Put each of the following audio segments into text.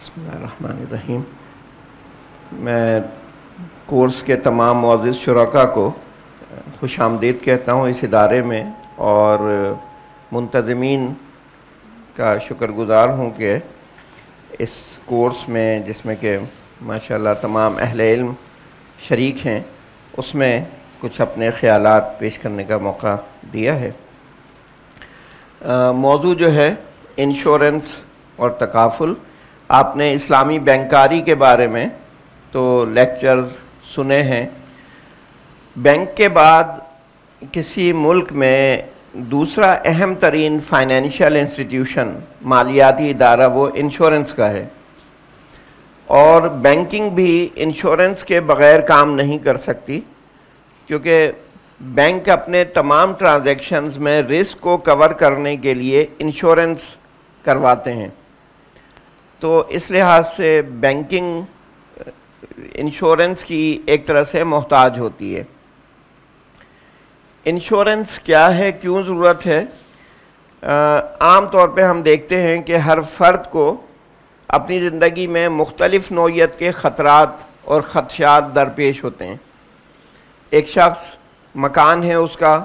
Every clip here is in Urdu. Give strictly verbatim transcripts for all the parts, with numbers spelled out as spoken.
بسم اللہ الرحمن الرحیم۔ میں کورس کے تمام معزز شرکاء کو خوش آمدید کہتا ہوں اس ادارے میں، اور منتظمین کا شکر گزار ہوں کہ اس کورس میں جس میں کہ ماشاءاللہ تمام اہل علم شریک ہیں، اس میں کچھ اپنے خیالات پیش کرنے کا موقع دیا ہے۔ موضوع جو ہے انشورنس اور تکافل۔ آپ نے اسلامی بینکاری کے بارے میں تو لیکچرز سنے ہیں۔ بینک کے بعد کسی ملک میں دوسرا اہم ترین فائنینشیل انسٹیٹیوشن، مالیاتی ادارہ، وہ انشورنس کا ہے، اور بینکنگ بھی انشورنس کے بغیر کام نہیں کر سکتی، کیونکہ بینک اپنے تمام ٹرانزیکشنز میں رسک کو کور کرنے کے لیے انشورنس کرواتے ہیں۔ تو اس لحاظ سے بینکنگ انشورنس کی ایک طرح سے محتاج ہوتی ہے۔ انشورنس کیا ہے، کیوں ضرورت ہے؟ عام طور پہ ہم دیکھتے ہیں کہ ہر فرد کو اپنی زندگی میں مختلف نوعیت کے خطرات اور خدشات درپیش ہوتے ہیں۔ ایک شخص مکان ہے اس کا،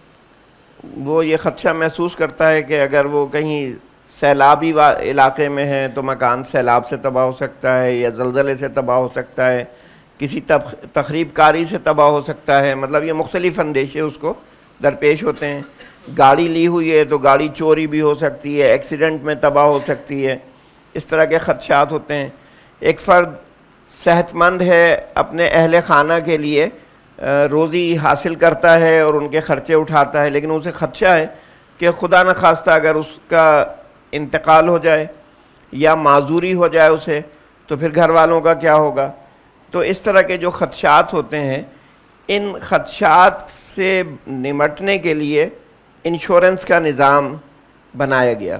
وہ یہ خدشہ محسوس کرتا ہے کہ اگر وہ کہیں سیلابی علاقے میں ہے تو مکان سیلاب سے تباہ ہو سکتا ہے، یا زلزلے سے تباہ ہو سکتا ہے، کسی تخریب کاری سے تباہ ہو سکتا ہے۔ مطلب یہ مختلف اندیشے اس کو درپیش ہوتے ہیں۔ گاڑی لی ہوئی ہے تو گاڑی چوری بھی ہو سکتی ہے، ایکسیڈنٹ میں تباہ ہو سکتی ہے، اس طرح کے خدشات ہوتے ہیں۔ ایک فرد صحت مند ہے، اپنے اہل خانہ کے لیے روزی حاصل کرتا ہے اور ان کے خرچے اٹھاتا ہے، لیکن اسے خدشہ ہے کہ خدا نخواستہ اگر اس کا انتقال ہو جائے یا معذوری ہو جائے اسے، تو پھر گھر والوں کا کیا ہوگا؟ تو اس طرح کے جو خدشات ہوتے ہیں، ان خدشات سے نمٹنے کے لیے انشورنس کا نظام بنایا گیا۔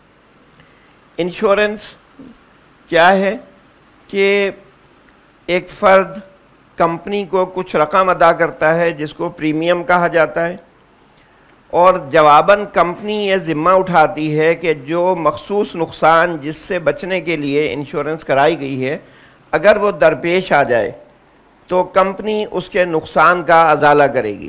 انشورنس کیا ہے کہ ایک فرد کمپنی کو کچھ رقم ادا کرتا ہے جس کو پریمیم کہا جاتا ہے، اور جواباً کمپنی یہ ذمہ اٹھاتی ہے کہ جو مخصوص نقصان جس سے بچنے کے لیے انشورنس کرائی گئی ہے، اگر وہ درپیش آ جائے تو کمپنی اس کے نقصان کا ازالہ کرے گی۔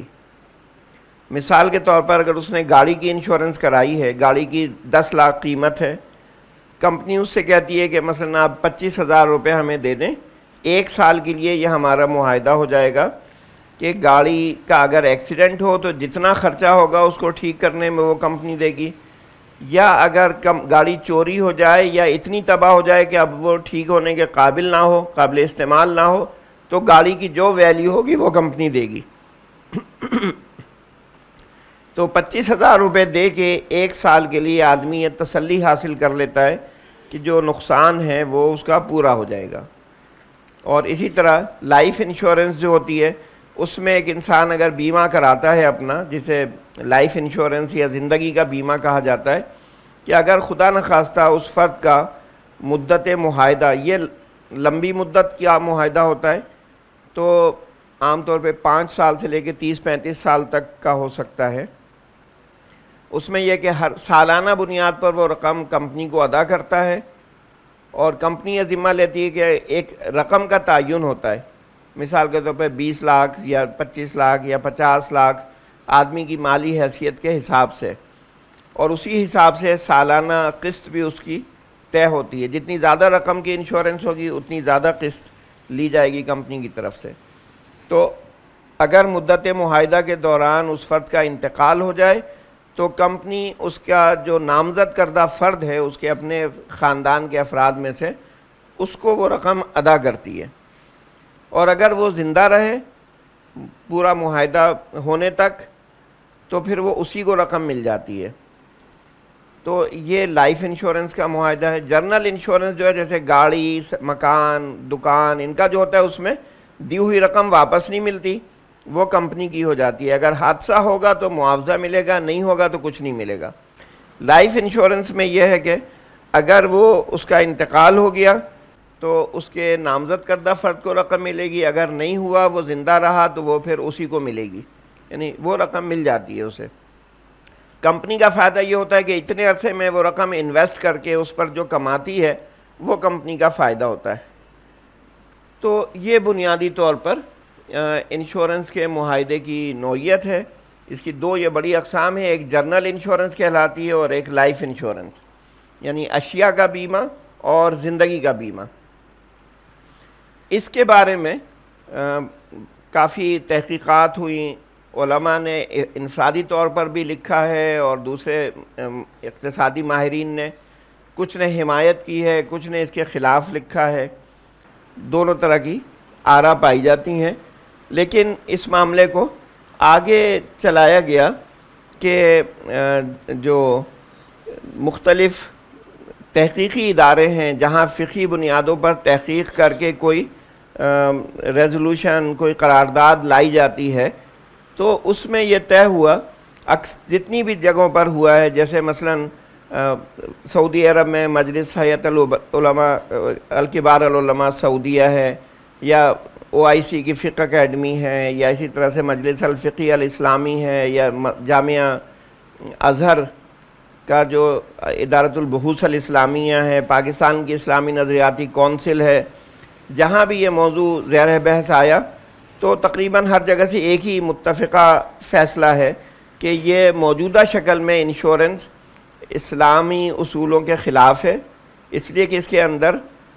مثال کے طور پر اگر اس نے گاڑی کی انشورنس کرائی ہے، گاڑی کی دس لاکھ قیمت ہے، کمپنی اس سے کہتی ہے کہ مثلا آپ پچیس ہزار روپے ہمیں دے دیں، ایک سال کے لیے یہ ہمارا معاہدہ ہو جائے گا کہ گاڑی کا اگر ایکسیڈنٹ ہو تو جتنا خرچہ ہوگا اس کو ٹھیک کرنے میں وہ کمپنی دے گی، یا اگر کم گاڑی چوری ہو جائے یا اتنی تباہ ہو جائے کہ اب وہ ٹھیک ہونے کے قابل نہ ہو، قابل استعمال نہ ہو، تو گاڑی کی جو ویلیو ہوگی وہ کمپنی دے گی۔ تو پچیس ہزار روپے دے کے ایک سال کے لیے آدمی یہ تسلی حاصل کر لیتا ہے کہ جو نقصان ہے وہ اس کا پورا ہو جائے گا۔ اور اسی طرح لائف انشورنس جو ہوتی ہے، اس میں ایک انسان اگر بیمہ کراتا ہے اپنا، جسے لائف انشورنس یا زندگی کا بیمہ کہا جاتا ہے، کہ اگر خدا نخواستہ اس فرد کا مدت معاہدہ، یہ لمبی مدت کیا معاہدہ ہوتا ہے، تو عام طور پہ پانچ سال سے لے کے تیس پینتیس سال تک کا ہو سکتا ہے۔ اس میں یہ کہ ہر سالانہ بنیاد پر وہ رقم کمپنی کو ادا کرتا ہے، اور کمپنی یہ ذمہ لیتی ہے کہ ایک رقم کا تعین ہوتا ہے۔ مثال کے طور پہ بیس لاکھ یا پچیس لاکھ یا پچاس لاکھ آدمی کی مالی حیثیت کے حساب سے، اور اسی حساب سے سالانہ قسط بھی اس کی طے ہوتی ہے۔ جتنی زیادہ رقم کی انشورنس ہوگی اتنی زیادہ قسط لی جائے گی کمپنی کی طرف سے۔ تو اگر مدت معاہدہ کے دوران اس فرد کا انتقال ہو جائے تو کمپنی اس کا جو نامزد کردہ فرد ہے، اس کے اپنے خاندان کے افراد میں سے، اس کو وہ رقم ادا کرتی ہے، اور اگر وہ زندہ رہے پورا معاہدہ ہونے تک تو پھر وہ اسی کو رقم مل جاتی ہے۔ تو یہ لائف انشورنس کا معاہدہ ہے۔ جنرل انشورنس جو ہے، جیسے گاڑی، مکان، دکان، ان کا جو ہوتا ہے اس میں دی ہوئی رقم واپس نہیں ملتی، وہ کمپنی کی ہو جاتی ہے۔ اگر حادثہ ہوگا تو معاوضہ ملے گا، نہیں ہوگا تو کچھ نہیں ملے گا۔ لائف انشورنس میں یہ ہے کہ اگر وہ اس کا انتقال ہو گیا تو اس کے نامزد کردہ فرد کو رقم ملے گی، اگر نہیں ہوا، وہ زندہ رہا، تو وہ پھر اسی کو ملے گی، یعنی وہ رقم مل جاتی ہے اسے۔ کمپنی کا فائدہ یہ ہوتا ہے کہ اتنے عرصے میں وہ رقم انویسٹ کر کے اس پر جو کماتی ہے وہ کمپنی کا فائدہ ہوتا ہے۔ تو یہ بنیادی طور پر انشورنس کے معاہدے کی نوعیت ہے۔ اس کی دو یہ بڑی اقسام ہیں، ایک جنرل انشورنس کہلاتی ہے اور ایک لائف انشورنس، یعنی اشیاء کا بیمہ اور زندگی کا بیمہ۔ اس کے بارے میں کافی تحقیقات ہوئیں، علماء نے انفرادی طور پر بھی لکھا ہے اور دوسرے اقتصادی ماہرین نے، کچھ نے حمایت کی ہے، کچھ نے اس کے خلاف لکھا ہے، دونوں طرح کی آراء پائی جاتی ہیں۔ لیکن اس معاملے کو آگے چلایا گیا کہ جو مختلف تحقیقی ادارے ہیں جہاں فقہی بنیادوں پر تحقیق کر کے کوئی ریزولوشن، کوئی قرارداد لائی جاتی ہے، تو اس میں یہ طے ہوا، جتنی بھی جگہوں پر ہوا ہے، جیسے مثلاً سعودی عرب میں مجلس حیات العلماء الکبار العلماء سعودیہ ہے، یا او آئی سی کی فقہ اکیڈمی ہے، یا اسی طرح سے مجلس الفقی الاسلامی ہے، یا جامعہ ازہر کا جو ادارۃ البحوث الاسلامیہ ہے، پاکستان کی اسلامی نظریاتی کونسل ہے، جہاں بھی یہ موضوع زیر بحث آیا تو تقریباً ہر جگہ سے ایک ہی متفقہ فیصلہ ہے کہ یہ موجودہ شکل میں انشورنس اسلامی اصولوں کے خلاف ہے، اس لیے کہ اس کے اندر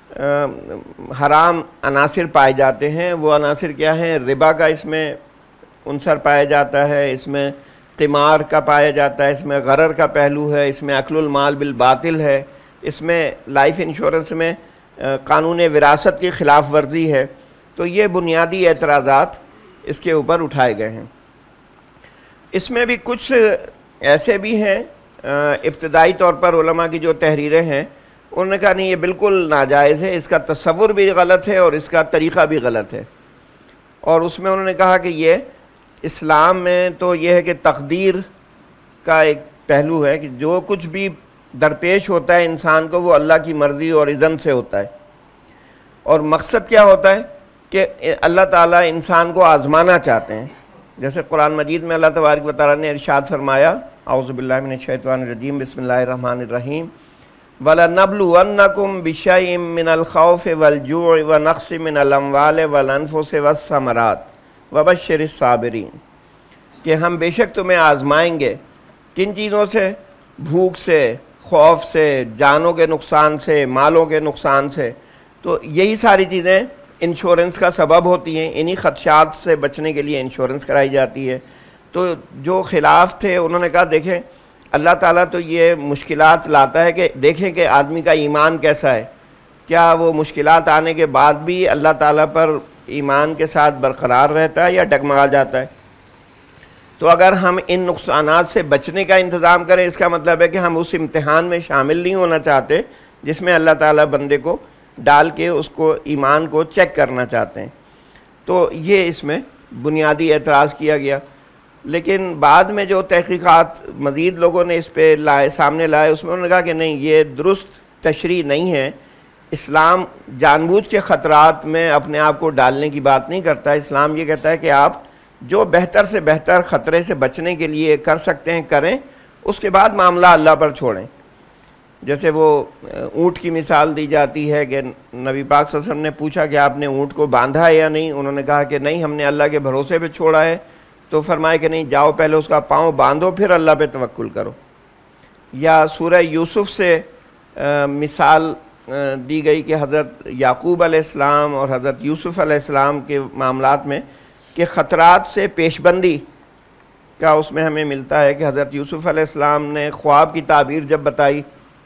حرام عناصر پائے جاتے ہیں۔ وہ عناصر کیا ہیں؟ ربا کا اس میں عنصر پایا جاتا ہے، اس میں قمار کا پایا جاتا ہے، اس میں غرر کا پہلو ہے، اس میں اکل المال بالباطل ہے، اس میں لائف انشورنس میں قانون وراثت کی خلاف ورزی ہے۔ تو یہ بنیادی اعتراضات اس کے اوپر اٹھائے گئے ہیں۔ اس میں بھی کچھ ایسے بھی ہیں، ابتدائی طور پر علماء کی جو تحریریں ہیں انہوں نے کہا نہیں یہ بالکل ناجائز ہے، اس کا تصور بھی غلط ہے اور اس کا طریقہ بھی غلط ہے، اور اس میں انہوں نے کہا کہ یہ اسلام میں تو یہ ہے کہ تقدیر کا ایک پہلو ہے کہ جو کچھ بھی درپیش ہوتا ہے انسان کو وہ اللہ کی مرضی اور اذن سے ہوتا ہے، اور مقصد کیا ہوتا ہے کہ اللہ تعالیٰ انسان کو آزمانا چاہتے ہیں۔ جیسے قرآن مجید میں اللہ تبارک و تعالیٰ نے ارشاد فرمایا، اعوذ باللہ من الشیطان الرجیم، بسم اللہ الرحمن الرحیم، وَلَنَبْلُوَنَّكُمْ بِشَيْءٍ مِّنَ الْخَوْفِ وَالْجُوعِ وَنَقْصٍ مِّنَ الْأَمْوَالِ وَالْأَنفُسِ وَالثَّمَرَاتِ وَبَشِّرِ الصَّابِرِينَ، کہ ہم بے شک تمہیں آزمائیں گے، کن چیزوں سے؟ بھوک سے، خوف سے، جانوں کے نقصان سے، مالوں کے نقصان سے۔ تو یہی ساری چیزیں انشورنس کا سبب ہوتی ہیں، انہی خدشات سے بچنے کے لیے انشورنس کرائی جاتی ہے۔ تو جو خلاف تھے انہوں نے کہا دیکھیں اللہ تعالیٰ تو یہ مشکلات لاتا ہے کہ دیکھیں کہ آدمی کا ایمان کیسا ہے، کیا وہ مشکلات آنے کے بعد بھی اللہ تعالیٰ پر ایمان کے ساتھ برقرار رہتا ہے یا ڈگمگا جاتا ہے۔ تو اگر ہم ان نقصانات سے بچنے کا انتظام کریں، اس کا مطلب ہے کہ ہم اس امتحان میں شامل نہیں ہونا چاہتے جس میں اللہ تعالیٰ بندے کو ڈال کے اس کو ایمان کو چیک کرنا چاہتے ہیں۔ تو یہ اس میں بنیادی اعتراض کیا گیا۔ لیکن بعد میں جو تحقیقات مزید لوگوں نے اس پہ لائے سامنے لائے، اس میں انہوں نے کہا کہ نہیں یہ درست تشریح نہیں ہے، اسلام جان بوجھ کے خطرات میں اپنے آپ کو ڈالنے کی بات نہیں کرتا۔ اسلام یہ کہتا ہے کہ آپ جو بہتر سے بہتر خطرے سے بچنے کے لیے کر سکتے ہیں کریں، اس کے بعد معاملہ اللہ پر چھوڑیں۔ جیسے وہ اونٹ کی مثال دی جاتی ہے کہ نبی پاک صلی اللہ علیہ وسلم نے پوچھا کہ آپ نے اونٹ کو باندھا ہے یا نہیں، انہوں نے کہا کہ نہیں ہم نے اللہ کے بھروسے پہ چھوڑا ہے، تو فرمایا کہ نہیں جاؤ پہلے اس کا پاؤں باندھو پھر اللہ پہ توکل کرو۔ یا سورہ یوسف سے مثال دی گئی کہ حضرت یعقوب علیہ السلام اور حضرت یوسف علیہ السلام کے معاملات میں کہ خطرات سے پیش بندی کا اس میں ہمیں ملتا ہے کہ حضرت یوسف علیہ السلام نے خواب کی تعبیر جب بتائی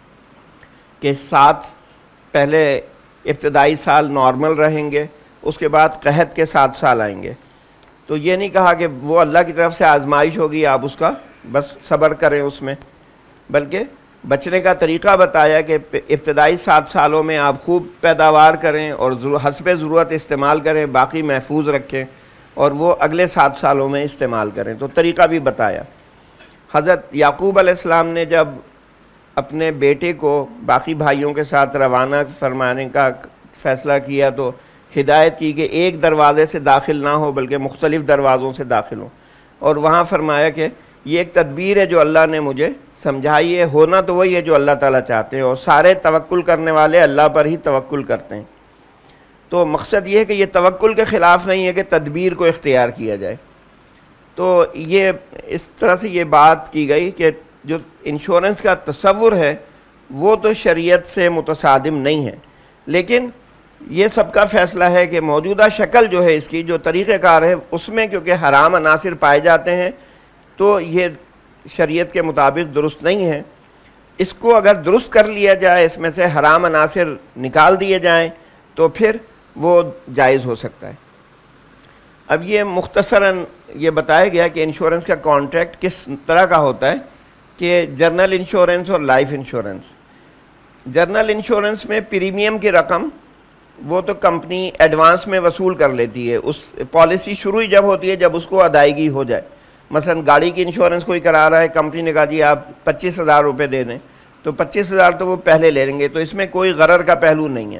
کہ سات پہلے ابتدائی سال نارمل رہیں گے، اس کے بعد قحط کے سات سال آئیں گے، تو یہ نہیں کہا کہ وہ اللہ کی طرف سے آزمائش ہوگی آپ اس کا بس صبر کریں اس میں، بلکہ بچنے کا طریقہ بتایا کہ ابتدائی سات سالوں میں آپ خوب پیداوار کریں اور حسب ضرورت استعمال کریں، باقی محفوظ رکھیں اور وہ اگلے سات سالوں میں استعمال کریں، تو طریقہ بھی بتایا۔ حضرت یعقوب علیہ السلام نے جب اپنے بیٹے کو باقی بھائیوں کے ساتھ روانہ فرمانے کا فیصلہ کیا تو ہدایت کی کہ ایک دروازے سے داخل نہ ہو بلکہ مختلف دروازوں سے داخل ہوں، اور وہاں فرمایا کہ یہ ایک تدبیر ہے جو اللہ نے مجھے سمجھائیے، ہونا تو وہی ہے جو اللہ تعالیٰ چاہتے ہیں، اور سارے توکل کرنے والے اللہ پر ہی توکل کرتے ہیں۔ تو مقصد یہ ہے کہ یہ توکل کے خلاف نہیں ہے کہ تدبیر کو اختیار کیا جائے۔ تو یہ اس طرح سے یہ بات کی گئی کہ جو انشورنس کا تصور ہے وہ تو شریعت سے متصادم نہیں ہے، لیکن یہ سب کا فیصلہ ہے کہ موجودہ شکل جو ہے اس کی، جو طریقہ کار ہے، اس میں کیونکہ حرام عناصر پائے جاتے ہیں تو یہ شریعت کے مطابق درست نہیں ہے۔ اس کو اگر درست کر لیا جائے، اس میں سے حرام عناصر نکال دیے جائیں تو پھر وہ جائز ہو سکتا ہے۔ اب یہ مختصراً یہ بتایا گیا کہ انشورنس کا کانٹریکٹ کس طرح کا ہوتا ہے، کہ جرنل انشورنس اور لائف انشورنس۔ جرنل انشورنس میں پریمیم کی رقم وہ تو کمپنی ایڈوانس میں وصول کر لیتی ہے، اس پالیسی شروع ہی جب ہوتی ہے جب اس کو ادائیگی ہو جائے۔ مثلا گاڑی کی انشورنس کوئی کرا رہا ہے، کمپنی نے کہا جی آپ پچیس ہزار روپے دے دیں، تو پچیس ہزار تو وہ پہلے لے لیں گے، تو اس میں کوئی غرر کا پہلو نہیں ہے۔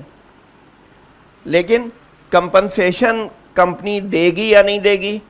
لیکن کمپنسیشن کمپنی دے گی یا نہیں دے گی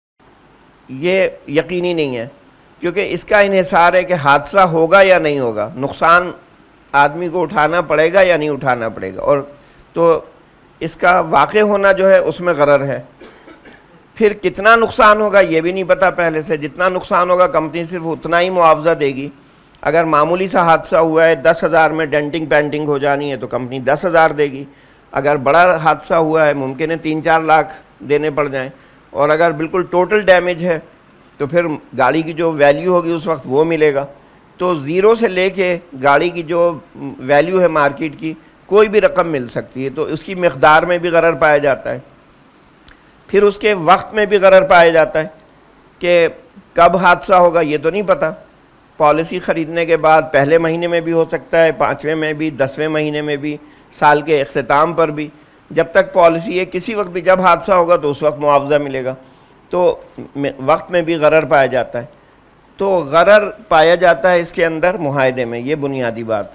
یہ یقینی نہیں ہے، کیونکہ اس کا انحصار ہے کہ حادثہ ہوگا یا نہیں ہوگا، نقصان آدمی کو اٹھانا پڑے گا یا نہیں اٹھانا پڑے گا، اور تو اس کا واقع ہونا جو ہے اس میں غرر ہے۔ پھر کتنا نقصان ہوگا یہ بھی نہیں پتا پہلے سے، جتنا نقصان ہوگا کمپنی صرف اتنا ہی معاوضہ دے گی۔ اگر معمولی سا حادثہ ہوا ہے، دس ہزار میں ڈینٹنگ پینٹنگ ہو جانی ہے تو کمپنی دس ہزار دے گی۔ اگر بڑا حادثہ ہوا ہے، ممکن ہے تین چار لاکھ دینے پڑ جائیں، اور اگر بالکل ٹوٹل ڈیمیج ہے تو پھر گاڑی کی جو ویلیو ہوگی اس وقت وہ ملے گا۔ تو زیرو سے لے کے گاڑی کی جو ویلیو ہے مارکیٹ کی کوئی بھی رقم مل سکتی ہے، تو اس کی مقدار میں بھی غرر پایا جاتا ہے۔ پھر اس کے وقت میں بھی غرر پایا جاتا ہے کہ کب حادثہ ہوگا یہ تو نہیں پتہ، پالیسی خریدنے کے بعد پہلے مہینے میں بھی ہو سکتا ہے، پانچویں میں بھی، دسویں مہینے میں بھی، سال کے اختتام پر بھی، جب تک پالیسی ہے کسی وقت بھی جب حادثہ ہوگا تو اس وقت معاوضہ ملے گا، تو وقت میں بھی غرر پایا جاتا ہے۔ تو غرر پایا جاتا ہے اس کے اندر معاہدے میں، یہ بنیادی بات۔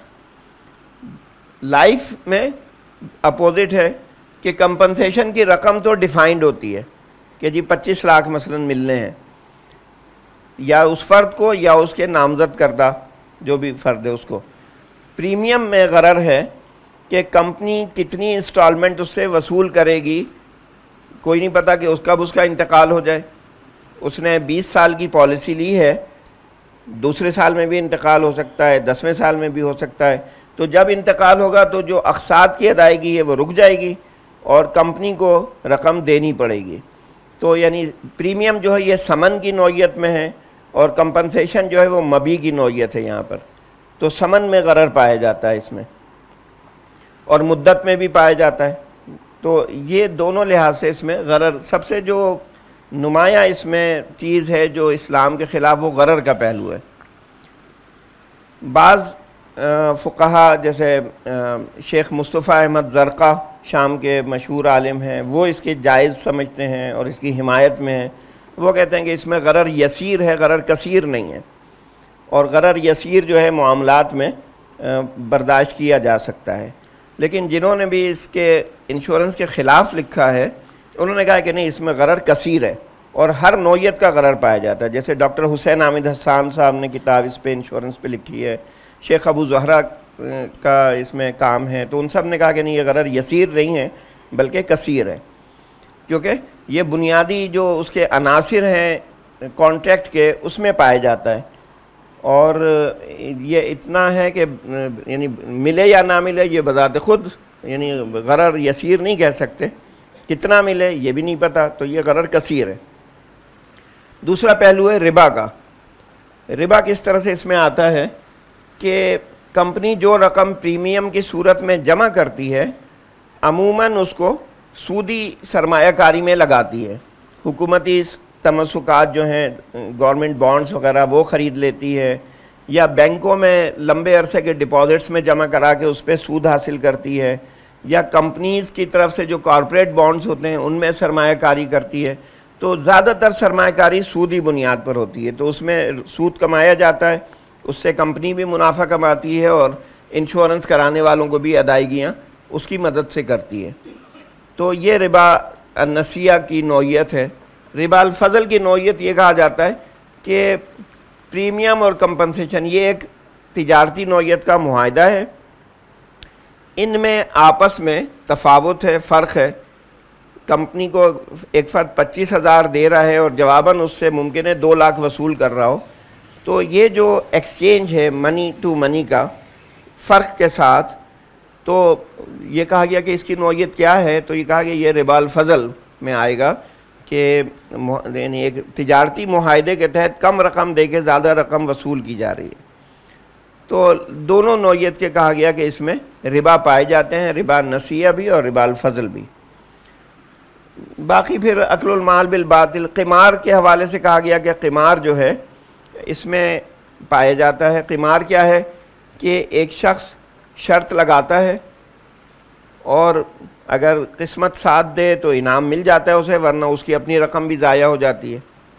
لائف میں اپوزٹ ہے کہ کمپنسیشن کی رقم تو ڈیفائنڈ ہوتی ہے کہ جی پچیس لاکھ مثلا ملنے ہیں، یا اس فرد کو یا اس کے نامزد کردہ جو بھی فرد ہے اس کو۔ پریمیم میں غرر ہے کہ کمپنی کتنی انسٹالمنٹ اس سے وصول کرے گی، کوئی نہیں پتا کہ اس کب اس کا انتقال ہو جائے۔ اس نے بیس سال کی پالیسی لی ہے، دوسرے سال میں بھی انتقال ہو سکتا ہے، دسویں سال میں بھی ہو سکتا ہے، تو جب انتقال ہوگا تو جو اقساط کی ادائیگی ہے وہ رک جائے گی اور کمپنی کو رقم دینی پڑے گی۔ تو یعنی پریمیم جو ہے یہ سمن کی نوعیت میں ہے، اور کمپنسیشن جو ہے وہ مبی کی نوعیت ہے یہاں پر۔ تو سمن میں غرر پایا جاتا ہے اس میں، اور مدت میں بھی پایا جاتا ہے۔ تو یہ دونوں لحاظ سے اس میں غرر، سب سے جو نمایاں اس میں چیز ہے جو اسلام کے خلاف، وہ غرر کا پہلو ہے۔ بعض فقہا جیسے شیخ مصطفیٰ احمد زرقہ شام کے مشہور عالم ہیں، وہ اس کے جائز سمجھتے ہیں اور اس کی حمایت میں ہیں۔ وہ کہتے ہیں کہ اس میں غرر یسیر ہے، غرر کثیر نہیں ہے، اور غرر یسیر جو ہے معاملات میں برداشت کیا جا سکتا ہے۔ لیکن جنہوں نے بھی اس کے انشورنس کے خلاف لکھا ہے انہوں نے کہا کہ نہیں، اس میں غرر کثیر ہے اور ہر نوعیت کا غرر پایا جاتا ہے۔ جیسے ڈاکٹر حسین حامد حسان صاحب نے کتاب اس پہ انشورنس پہ لکھی ہے، شیخ ابو زہرہ کا اس میں کام ہے، تو ان سب نے کہا کہ نہیں، یہ غرر یسیر نہیں ہے بلکہ کثیر ہے، کیونکہ یہ بنیادی جو اس کے عناصر ہیں کانٹریکٹ کے اس میں پایا جاتا ہے، اور یہ اتنا ہے کہ یعنی ملے یا نہ ملے یہ بذات خود یعنی غرر یسیر نہیں کہہ سکتے، کتنا ملے یہ بھی نہیں پتا، تو یہ غرر کثیر ہے۔ دوسرا پہلو ہے ربا کا۔ ربا کس طرح سے اس میں آتا ہے کہ کمپنی جو رقم پریمیم کی صورت میں جمع کرتی ہے عموماً اس کو سودی سرمایہ کاری میں لگاتی ہے۔ حکومتی تمسکات جو ہیں، گورنمنٹ بانڈز وغیرہ، وہ خرید لیتی ہے، یا بینکوں میں لمبے عرصے کے ڈپازٹس میں جمع کرا کے اس پہ سود حاصل کرتی ہے، یا کمپنیز کی طرف سے جو کارپوریٹ بانڈز ہوتے ہیں ان میں سرمایہ کاری کرتی ہے۔ تو زیادہ تر سرمایہ کاری سودی بنیاد پر ہوتی ہے، تو اس میں سود کمایا جاتا ہے، اس سے کمپنی بھی منافع کماتی ہے اور انشورنس کرانے والوں کو بھی ادائیگیاں اس کی مدد سے کرتی ہے۔ تو یہ ربا النسیہ کی نوعیت ہے۔ ربا الفضل کی نوعیت یہ کہا جاتا ہے کہ پریمیم اور کمپنسیشن یہ ایک تجارتی نوعیت کا معاہدہ ہے، ان میں آپس میں تفاوت ہے، فرق ہے. کمپنی کو ایک فرد پچیس ہزار دے رہا ہے اور جواباً اس سے ممکن ہے دو لاکھ وصول کر رہا ہو، تو یہ جو ایکسچینج ہے منی ٹو منی کا فرق کے ساتھ، تو یہ کہا گیا کہ اس کی نوعیت کیا ہے، تو یہ کہا گیا یہ ربا الفضل میں آئے گا کہ یعنی ایک تجارتی معاہدے کے تحت کم رقم دے کے زیادہ رقم وصول کی جا رہی ہے. تو دونوں نوعیت کے کہا گیا کہ اس میں ربا پائے جاتے ہیں، ربا نسیہ بھی اور ربا الفضل بھی. باقی پھر اکل المال بالباطل، قمار کے حوالے سے کہا گیا کہ قمار جو ہے اس میں پایا جاتا ہے. قمار کیا ہے کہ ایک شخص شرط لگاتا ہے اور اگر قسمت ساتھ دے تو انعام مل جاتا ہے اسے، ورنہ اس کی اپنی رقم بھی ضائع ہو جاتی ہے.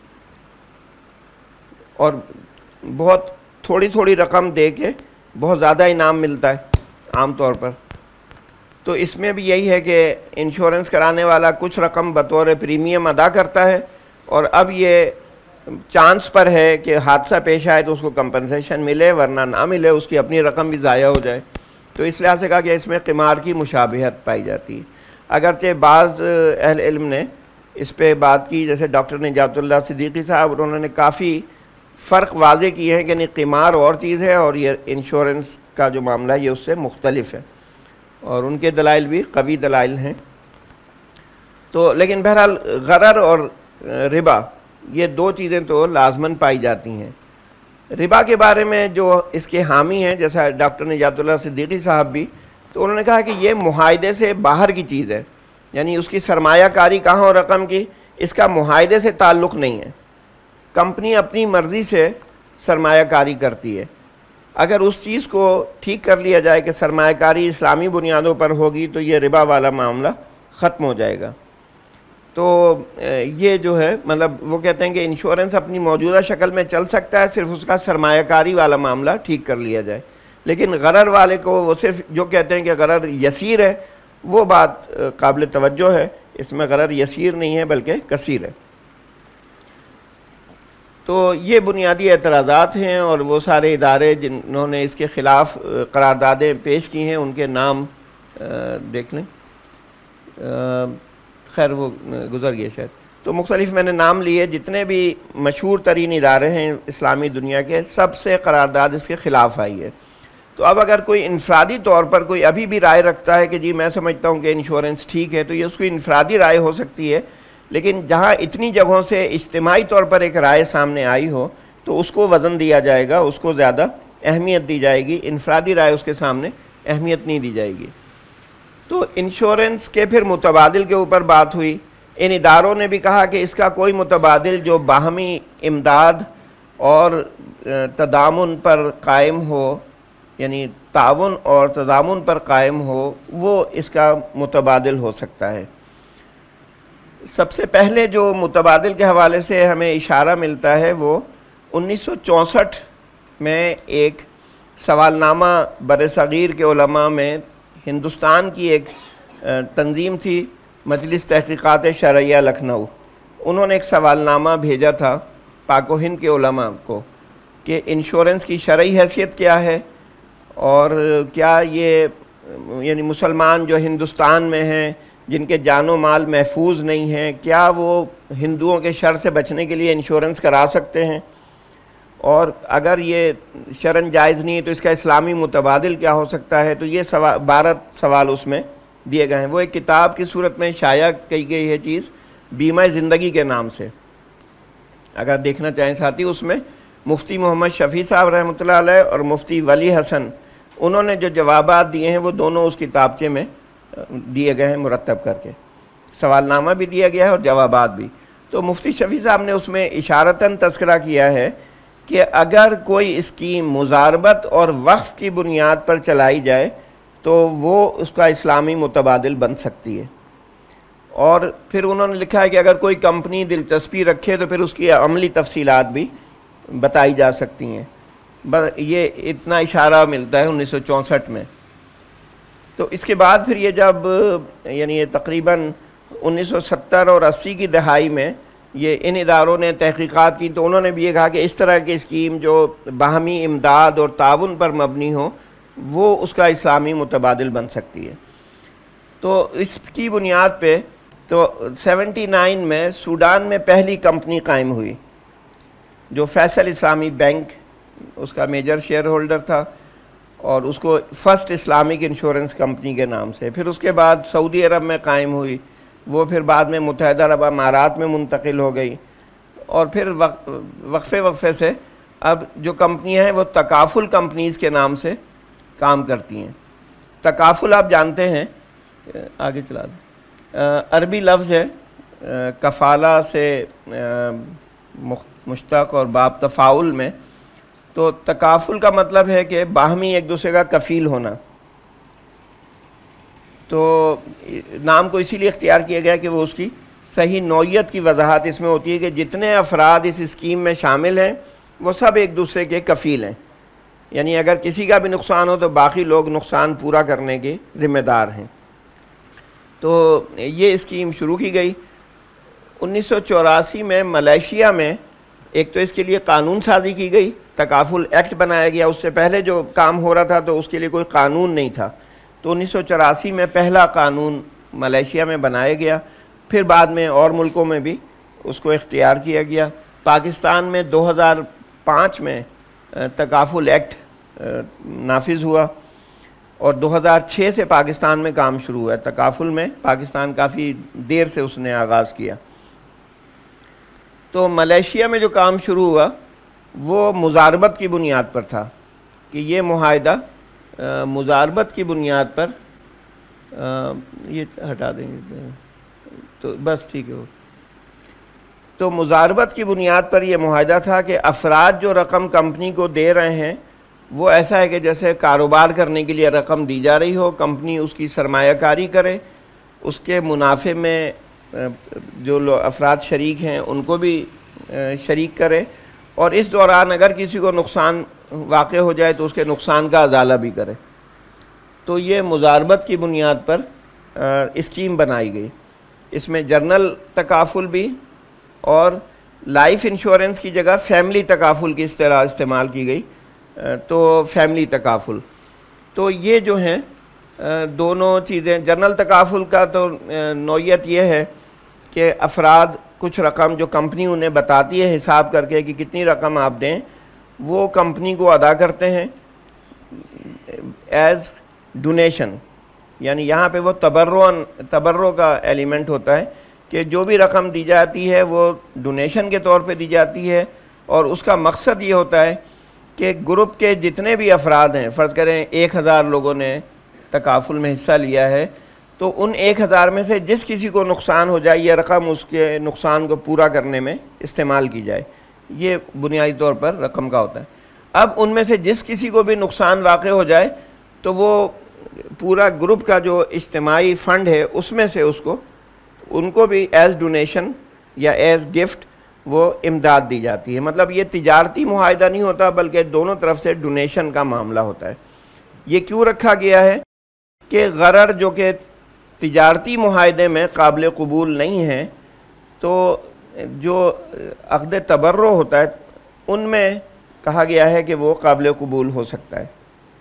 اور بہت تھوڑی تھوڑی رقم دے کے بہت زیادہ انعام ملتا ہے عام طور پر. تو اس میں بھی یہی ہے کہ انشورنس کرانے والا کچھ رقم بطور پریمیم ادا کرتا ہے، اور اب یہ چانس پر ہے کہ حادثہ پیش آئے تو اس کو کمپنسیشن ملے، ورنہ نہ ملے اس کی اپنی رقم بھی ضائع ہو جائے. تو اس لحاظ سے کہا کہ اس میں قمار کی مشابہت پائی جاتی ہے. اگرچہ بعض اہل علم نے اس پہ بات کی، جیسے ڈاکٹر نجات اللہ صدیقی صاحب، انہوں نے کافی فرق واضح کیے ہیں کہ نہیں قمار اور چیز ہے اور یہ انشورنس کا جو معاملہ ہے یہ اس سے مختلف ہے، اور ان کے دلائل بھی قوی دلائل ہیں. تو لیکن بہرحال غرر اور ربا یہ دو چیزیں تو لازماً پائی جاتی ہیں. ربا کے بارے میں جو اس کے حامی ہیں جیسا ڈاکٹر نجات اللہ صدیقی صاحب بھی، تو انہوں نے کہا کہ یہ معاہدے سے باہر کی چیز ہے، یعنی اس کی سرمایہ کاری کہاں ہو رقم کی، اس کا معاہدے سے تعلق نہیں ہے. کمپنی اپنی مرضی سے سرمایہ کاری کرتی ہے. اگر اس چیز کو ٹھیک کر لیا جائے کہ سرمایہ کاری اسلامی بنیادوں پر ہوگی تو یہ ربا والا معاملہ ختم ہو جائے گا. تو یہ جو ہے مطلب وہ کہتے ہیں کہ انشورنس اپنی موجودہ شکل میں چل سکتا ہے، صرف اس کا سرمایہ کاری والا معاملہ ٹھیک کر لیا جائے. لیکن غرر والے کو وہ صرف جو کہتے ہیں کہ غرر یسیر ہے، وہ بات قابل توجہ ہے. اس میں غرر یسیر نہیں ہے بلکہ کثیر ہے. تو یہ بنیادی اعتراضات ہیں، اور وہ سارے ادارے جنہوں نے اس کے خلاف قراردادیں پیش کی ہیں ان کے نام دیکھ لیں. خیر وہ گزر گئے شاید. تو مختلف میں نے نام لیے، جتنے بھی مشہور ترین ادارے ہیں اسلامی دنیا کے، سب سے قرارداد اس کے خلاف آئی ہے. تو اب اگر کوئی انفرادی طور پر کوئی ابھی بھی رائے رکھتا ہے کہ جی میں سمجھتا ہوں کہ انشورنس ٹھیک ہے، تو یہ اس کی انفرادی رائے ہو سکتی ہے. لیکن جہاں اتنی جگہوں سے اجتماعی طور پر ایک رائے سامنے آئی ہو تو اس کو وزن دیا جائے گا، اس کو زیادہ اہمیت دی جائے گی. انفرادی رائے اس کے سامنے اہمیت نہیں دی جائے گی. تو انشورنس کے پھر متبادل کے اوپر بات ہوئی. ان اداروں نے بھی کہا کہ اس کا کوئی متبادل جو باہمی امداد اور تضامن پر قائم ہو، یعنی تعاون اور تضامن پر قائم ہو، وہ اس کا متبادل ہو سکتا ہے. سب سے پہلے جو متبادل کے حوالے سے ہمیں اشارہ ملتا ہے وہ انیس سو چونسٹھ میں ایک سوال نامہ بر صغیر کے علماء میں ہندوستان کی ایک تنظیم تھی، مجلس تحقیقات شرعیہ لکھنؤ. انہوں نے ایک سوال نامہ بھیجا تھا پاک و ہند کے علماء کو کہ انشورنس کی شرعی حیثیت کیا ہے، اور کیا یہ یعنی مسلمان جو ہندوستان میں ہیں جن کے جان و مال محفوظ نہیں ہیں، کیا وہ ہندوؤں کے شر سے بچنے کے لیے انشورنس کرا سکتے ہیں، اور اگر یہ شرعاً جائز نہیں ہے تو اس کا اسلامی متبادل کیا ہو سکتا ہے. تو یہ سوال بارہ سوال اس میں دیے گئے ہیں. وہ ایک کتاب کی صورت میں شائع کی گئی ہے چیز، بیمہ زندگی کے نام سے. اگر دیکھنا چاہیں ساتھی، اس میں مفتی محمد شفیع صاحب رحمۃ اللہ علیہ اور مفتی ولی حسن انہوں نے جو جوابات دیے ہیں وہ دونوں اس کتابچے میں دیے گئے ہیں مرتب کر کے. سوال نامہ بھی دیا گیا ہے اور جوابات بھی. تو مفتی شفیع صاحب نے اس میں اشارتاً تذکرہ کیا ہے کہ اگر کوئی اسکیم مزاربت اور وقف کی بنیاد پر چلائی جائے تو وہ اس کا اسلامی متبادل بن سکتی ہے. اور پھر انہوں نے لکھا ہے کہ اگر کوئی کمپنی دلچسپی رکھے تو پھر اس کی عملی تفصیلات بھی بتائی جا سکتی ہیں. یہ اتنا اشارہ ملتا ہے انیس سو چونسٹھ میں. تو اس کے بعد پھر یہ جب یعنی یہ تقریباً انیس سو ستر اور اسی کی دہائی میں یہ ان اداروں نے تحقیقات کی تو انہوں نے بھی یہ کہا کہ اس طرح کی اسکیم جو باہمی امداد اور تعاون پر مبنی ہو وہ اس کا اسلامی متبادل بن سکتی ہے۔ تو اس کی بنیاد پہ تو سیونٹی نائن میں سوڈان میں پہلی کمپنی قائم ہوئی جو فیصل اسلامی بینک اس کا میجر شیئر ہولڈر تھا، اور اس کو فرسٹ اسلامک انشورنس کمپنی کے نام سے۔ پھر اس کے بعد سعودی عرب میں قائم ہوئی، وہ پھر بعد میں متحدہ عرب امارات میں منتقل ہو گئی، اور پھر وقفے وقفے سے اب جو کمپنیاں ہیں وہ تکافل کمپنیز کے نام سے کام کرتی ہیں۔ تکافل آپ جانتے ہیں، آگے چلا دیں، عربی لفظ ہے، کفالہ سے مشتق اور باب تفاعل میں، تو تکافل کا مطلب ہے کہ باہمی ایک دوسرے کا کفیل ہونا۔ تو نام کو اسی لیے اختیار کیا گیا کہ وہ اس کی صحیح نوعیت کی وضاحت اس میں ہوتی ہے کہ جتنے افراد اس اسکیم میں شامل ہیں وہ سب ایک دوسرے کے کفیل ہیں، یعنی اگر کسی کا بھی نقصان ہو تو باقی لوگ نقصان پورا کرنے کے ذمہ دار ہیں۔ تو یہ اسکیم شروع کی گئی۔ انیس سو چوراسی میں ملیشیا میں ایک تو اس کے لیے قانون سازی کی گئی، تکافل ایکٹ بنایا گیا۔ اس سے پہلے جو کام ہو رہا تھا تو اس کے لیے کوئی قانون نہیں تھا، تو انیس سو چوراسی میں پہلا قانون ملیشیا میں بنایا گیا، پھر بعد میں اور ملکوں میں بھی اس کو اختیار کیا گیا۔ پاکستان میں دو ہزار پانچ میں تکافل ایکٹ نافذ ہوا، اور دو ہزار چھ سے پاکستان میں کام شروع ہوا ہے۔ تکافل میں پاکستان کافی دیر سے اس نے آغاز کیا۔ تو ملیشیا میں جو کام شروع ہوا وہ مزاربت کی بنیاد پر تھا کہ یہ معاہدہ مزاربت کی بنیاد پر، یہ ہٹا دیں گے تو بس ٹھیک ہے۔ تو مزاربت کی بنیاد پر یہ معاہدہ تھا کہ افراد جو رقم کمپنی کو دے رہے ہیں وہ ایسا ہے کہ جیسے کاروبار کرنے کے لیے رقم دی جا رہی ہو، کمپنی اس کی سرمایہ کاری کرے، اس کے منافع میں جو لوگ افراد شریک ہیں ان کو بھی شریک کرے، اور اس دوران اگر کسی کو نقصان واقع ہو جائے تو اس کے نقصان کا ازالہ بھی کرے۔ تو یہ مزاربت کی بنیاد پر اسکیم بنائی گئی۔ اس میں جرنل تکافل بھی اور لائف انشورنس کی جگہ فیملی تکافل کی اصطلاح استعمال کی گئی، تو فیملی تکافل۔ تو یہ جو ہیں دونوں چیزیں، جرنل تکافل کا تو نوعیت یہ ہے کہ افراد کچھ رقم جو کمپنی انہیں بتاتی ہے حساب کر کے کہ کتنی رقم آپ دیں، وہ کمپنی کو ادا کرتے ہیں ایز ڈونیشن، یعنی یہاں پہ وہ تبرع تبرع کا ایلیمنٹ ہوتا ہے کہ جو بھی رقم دی جاتی ہے وہ ڈونیشن کے طور پہ دی جاتی ہے، اور اس کا مقصد یہ ہوتا ہے کہ گروپ کے جتنے بھی افراد ہیں، فرض کریں ایک ہزار لوگوں نے تکافل میں حصہ لیا ہے، تو ان ایک ہزار میں سے جس کسی کو نقصان ہو جائے یہ رقم اس کے نقصان کو پورا کرنے میں استعمال کی جائے، یہ بنیادی طور پر رقم کا ہوتا ہے۔ اب ان میں سے جس کسی کو بھی نقصان واقع ہو جائے تو وہ پورا گروپ کا جو اجتماعی فنڈ ہے اس میں سے اس کو ان کو بھی ایز ڈونیشن یا ایز گفٹ وہ امداد دی جاتی ہے۔ مطلب یہ تجارتی معاہدہ نہیں ہوتا بلکہ دونوں طرف سے ڈونیشن کا معاملہ ہوتا ہے۔ یہ کیوں رکھا گیا ہے کہ غرر جو کہ تجارتی معاہدے میں قابل قبول نہیں ہے، تو جو عقد تبرع ہوتا ہے ان میں کہا گیا ہے کہ وہ قابل قبول ہو سکتا ہے۔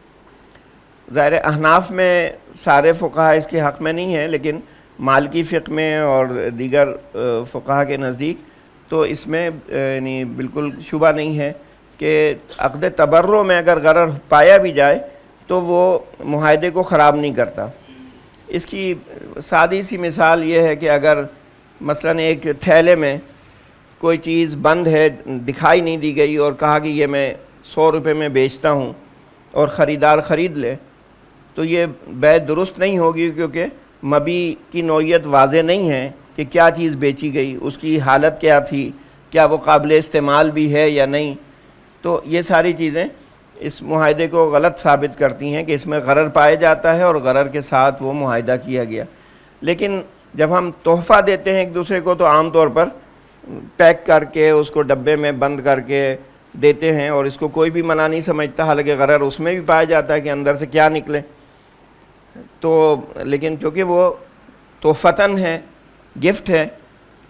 ظاہر احناف میں سارے فقہا اس کے حق میں نہیں ہیں، لیکن مالکی فقہ میں اور دیگر فقہا کے نزدیک تو اس میں یعنی بالکل شبہ نہیں ہے کہ عقد تبرع میں اگر غرر پایا بھی جائے تو وہ معاہدے کو خراب نہیں کرتا۔ اس کی سادی سی مثال یہ ہے کہ اگر مثلاً ایک تھیلے میں کوئی چیز بند ہے، دکھائی نہیں دی گئی، اور کہا کہ یہ میں سو روپے میں بیچتا ہوں اور خریدار خرید لے، تو یہ بیع درست نہیں ہوگی، کیونکہ مبیع کی نوعیت واضح نہیں ہے کہ کیا چیز بیچی گئی، اس کی حالت کیا تھی، کیا وہ قابل استعمال بھی ہے یا نہیں۔ تو یہ ساری چیزیں اس معاہدے کو غلط ثابت کرتی ہیں کہ اس میں غرر پایا جاتا ہے اور غرر کے ساتھ وہ معاہدہ کیا گیا۔ لیکن جب ہم تحفہ دیتے ہیں ایک دوسرے کو تو عام طور پر پیک کر کے اس کو ڈبے میں بند کر کے دیتے ہیں، اور اس کو کوئی بھی منع نہیں سمجھتا، حالانکہ غرر اس میں بھی پایا جاتا ہے کہ اندر سے کیا نکلے۔ تو لیکن چونکہ وہ تحفتاً ہے، گفٹ ہے،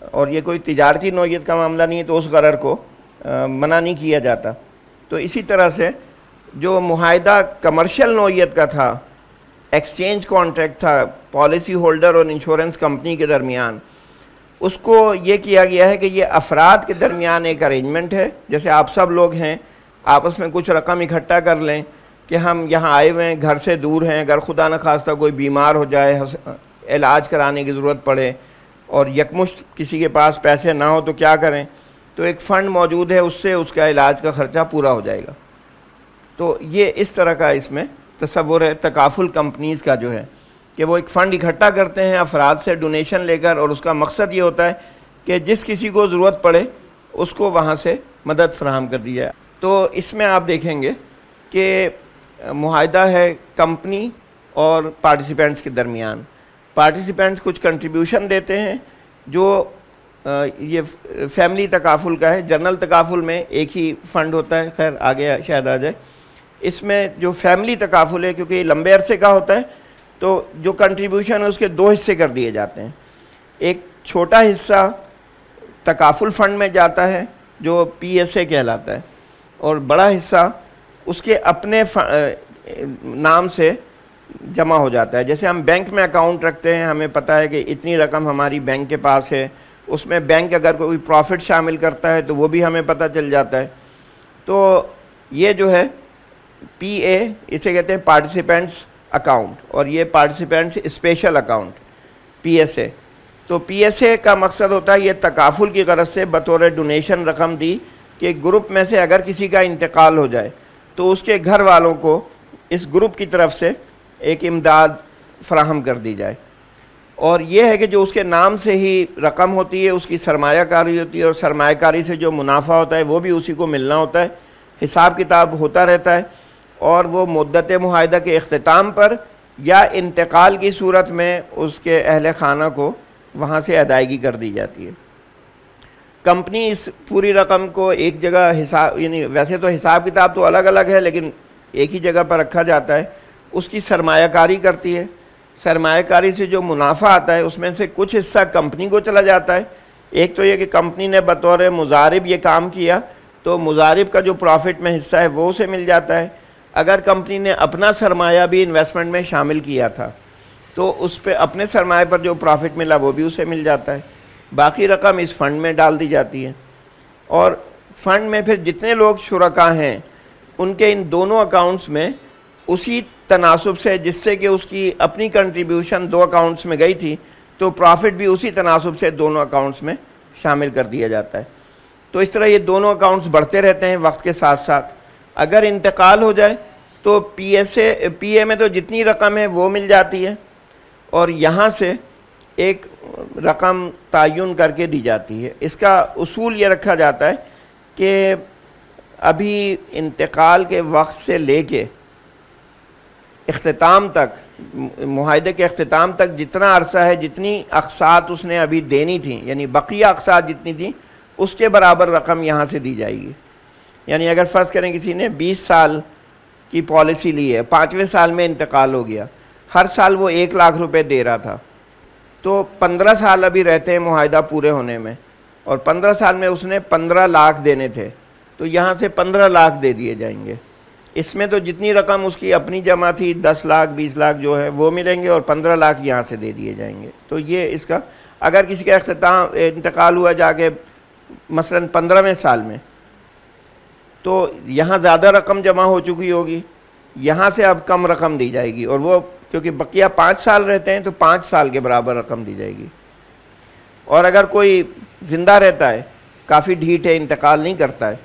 اور یہ کوئی تجارتی نوعیت کا معاملہ نہیں ہے تو اس غرر کو منع نہیں کیا جاتا۔ تو اسی طرح سے جو معاہدہ کمرشل نوعیت کا تھا، ایکسچینج کانٹریکٹ تھا پالیسی ہولڈر اور انشورنس کمپنی کے درمیان، اس کو یہ کیا گیا ہے کہ یہ افراد کے درمیان ایک ارینجمنٹ ہے، جیسے آپ سب لوگ ہیں آپس میں کچھ رقم اکٹھا کر لیں کہ ہم یہاں آئے ہوئے ہیں، گھر سے دور ہیں، اگر خدا نخواستہ کوئی بیمار ہو جائے، علاج کرانے کی ضرورت پڑے اور یکمشت کسی کے پاس پیسے نہ ہو تو کیا کریں، تو ایک فنڈ موجود ہے، اس سے اس کا علاج کا خرچہ پورا ہو جائے گا۔ تو یہ اس طرح کا اس میں تصور ہے تکافل کمپنیز کا جو ہے کہ وہ ایک فنڈ اکٹھا کرتے ہیں افراد سے ڈونیشن لے کر، اور اس کا مقصد یہ ہوتا ہے کہ جس کسی کو ضرورت پڑے اس کو وہاں سے مدد فراہم کر دی جائے۔ تو اس میں آپ دیکھیں گے کہ معاہدہ ہے کمپنی اور پارٹیسپینٹس کے درمیان۔ پارٹیسپینٹس کچھ کنٹریبیوشن دیتے ہیں جو یہ فیملی تکافل کا ہے، جنرل تکافل میں ایک ہی فنڈ ہوتا ہے، خیر آگے شاید آ جائے۔ اس میں جو فیملی تکافل ہے کیونکہ یہ لمبے عرصے کا ہوتا ہے تو جو کنٹریبیوشن ہے اس کے دو حصے کر دیے جاتے ہیں۔ ایک چھوٹا حصہ تکافل فنڈ میں جاتا ہے جو پی ایس اے کہلاتا ہے، اور بڑا حصہ اس کے اپنے نام سے جمع ہو جاتا ہے۔ جیسے ہم بینک میں اکاؤنٹ رکھتے ہیں، ہمیں پتہ ہے کہ اتنی رقم ہماری بینک کے پاس ہے، اس میں بینک اگر کوئی پروفٹ شامل کرتا ہے تو وہ بھی ہمیں پتہ چل جاتا ہے۔ تو یہ جو ہے پی اے، اسے کہتے ہیں پارٹیسپینٹس اکاؤنٹ، اور یہ participants special account P S A. تو پی ایس اے کا مقصد ہوتا ہے یہ تکافل کی غرض سے بطور ڈونیشن رقم دی کہ گروپ میں سے اگر کسی کا انتقال ہو جائے تو اس کے گھر والوں کو اس گروپ کی طرف سے ایک امداد فراہم کر دی جائے، اور یہ ہے کہ جو اس کے نام سے ہی رقم ہوتی ہے اس کی سرمایہ کاری ہوتی ہے، اور سرمایہ کاری سے جو منافع ہوتا ہے وہ بھی اسی کو ملنا ہوتا ہے، حساب کتاب ہوتا رہتا ہے، اور وہ مدت معاہدہ کے اختتام پر یا انتقال کی صورت میں اس کے اہل خانہ کو وہاں سے ادائیگی کر دی جاتی ہے۔ کمپنی اس پوری رقم کو ایک جگہ حساب، یعنی ویسے تو حساب کتاب تو الگ الگ ہے لیکن ایک ہی جگہ پر رکھا جاتا ہے، اس کی سرمایہ کاری کرتی ہے۔ سرمایہ کاری سے جو منافع آتا ہے اس میں سے کچھ حصہ کمپنی کو چلا جاتا ہے۔ ایک تو یہ کہ کمپنی نے بطور مضارب یہ کام کیا تو مضارب کا جو پروفٹ میں حصہ ہے وہ اسے مل جاتا ہے۔ اگر کمپنی نے اپنا سرمایہ بھی انویسٹمنٹ میں شامل کیا تھا تو اس پہ اپنے سرمایہ پر جو پروفٹ ملا وہ بھی اسے مل جاتا ہے۔ باقی رقم اس فنڈ میں ڈال دی جاتی ہے، اور فنڈ میں پھر جتنے لوگ شرکا ہیں ان کے ان دونوں اکاؤنٹس میں اسی تناسب سے، جس سے کہ اس کی اپنی کنٹریبیوشن دو اکاؤنٹس میں گئی تھی تو پروفٹ بھی اسی تناسب سے دونوں اکاؤنٹس میں شامل کر دیا جاتا ہے۔ تو اس طرح یہ دونوں اکاؤنٹس بڑھتے رہتے ہیں وقت کے ساتھ ساتھ۔ اگر انتقال ہو جائے تو پی ایس اے پی اے میں تو جتنی رقم ہے وہ مل جاتی ہے، اور یہاں سے ایک رقم تعین کر کے دی جاتی ہے۔ اس کا اصول یہ رکھا جاتا ہے کہ ابھی انتقال کے وقت سے لے کے اختتام تک، معاہدے کے اختتام تک جتنا عرصہ ہے، جتنی اقساط اس نے ابھی دینی تھیں، یعنی بقیہ اقساط جتنی تھیں اس کے برابر رقم یہاں سے دی جائے گی۔ یعنی اگر فرض کریں کسی نے بیس سال کی پالیسی لی ہے، پانچویں سال میں انتقال ہو گیا، ہر سال وہ ایک لاکھ روپے دے رہا تھا، تو پندرہ سال ابھی رہتے ہیں معاہدہ پورے ہونے میں، اور پندرہ سال میں اس نے پندرہ لاکھ دینے تھے، تو یہاں سے پندرہ لاکھ دے دیے جائیں گے۔ اس میں تو جتنی رقم اس کی اپنی جمع تھی، دس لاکھ بیس لاکھ جو ہے وہ ملیں گے، اور پندرہ لاکھ یہاں سے دے دیے جائیں گے۔ تو یہ اس کا، اگر کسی کا اختتام انتقال ہوا جا کے مثلاً پندرہویں سال میں، تو یہاں زیادہ رقم جمع ہو چکی ہوگی، یہاں سے اب کم رقم دی جائے گی، اور وہ کیونکہ بقیہ پانچ سال رہتے ہیں تو پانچ سال کے برابر رقم دی جائے گی۔ اور اگر کوئی زندہ رہتا ہے، کافی ڈھیٹ ہے، انتقال نہیں کرتا ہے،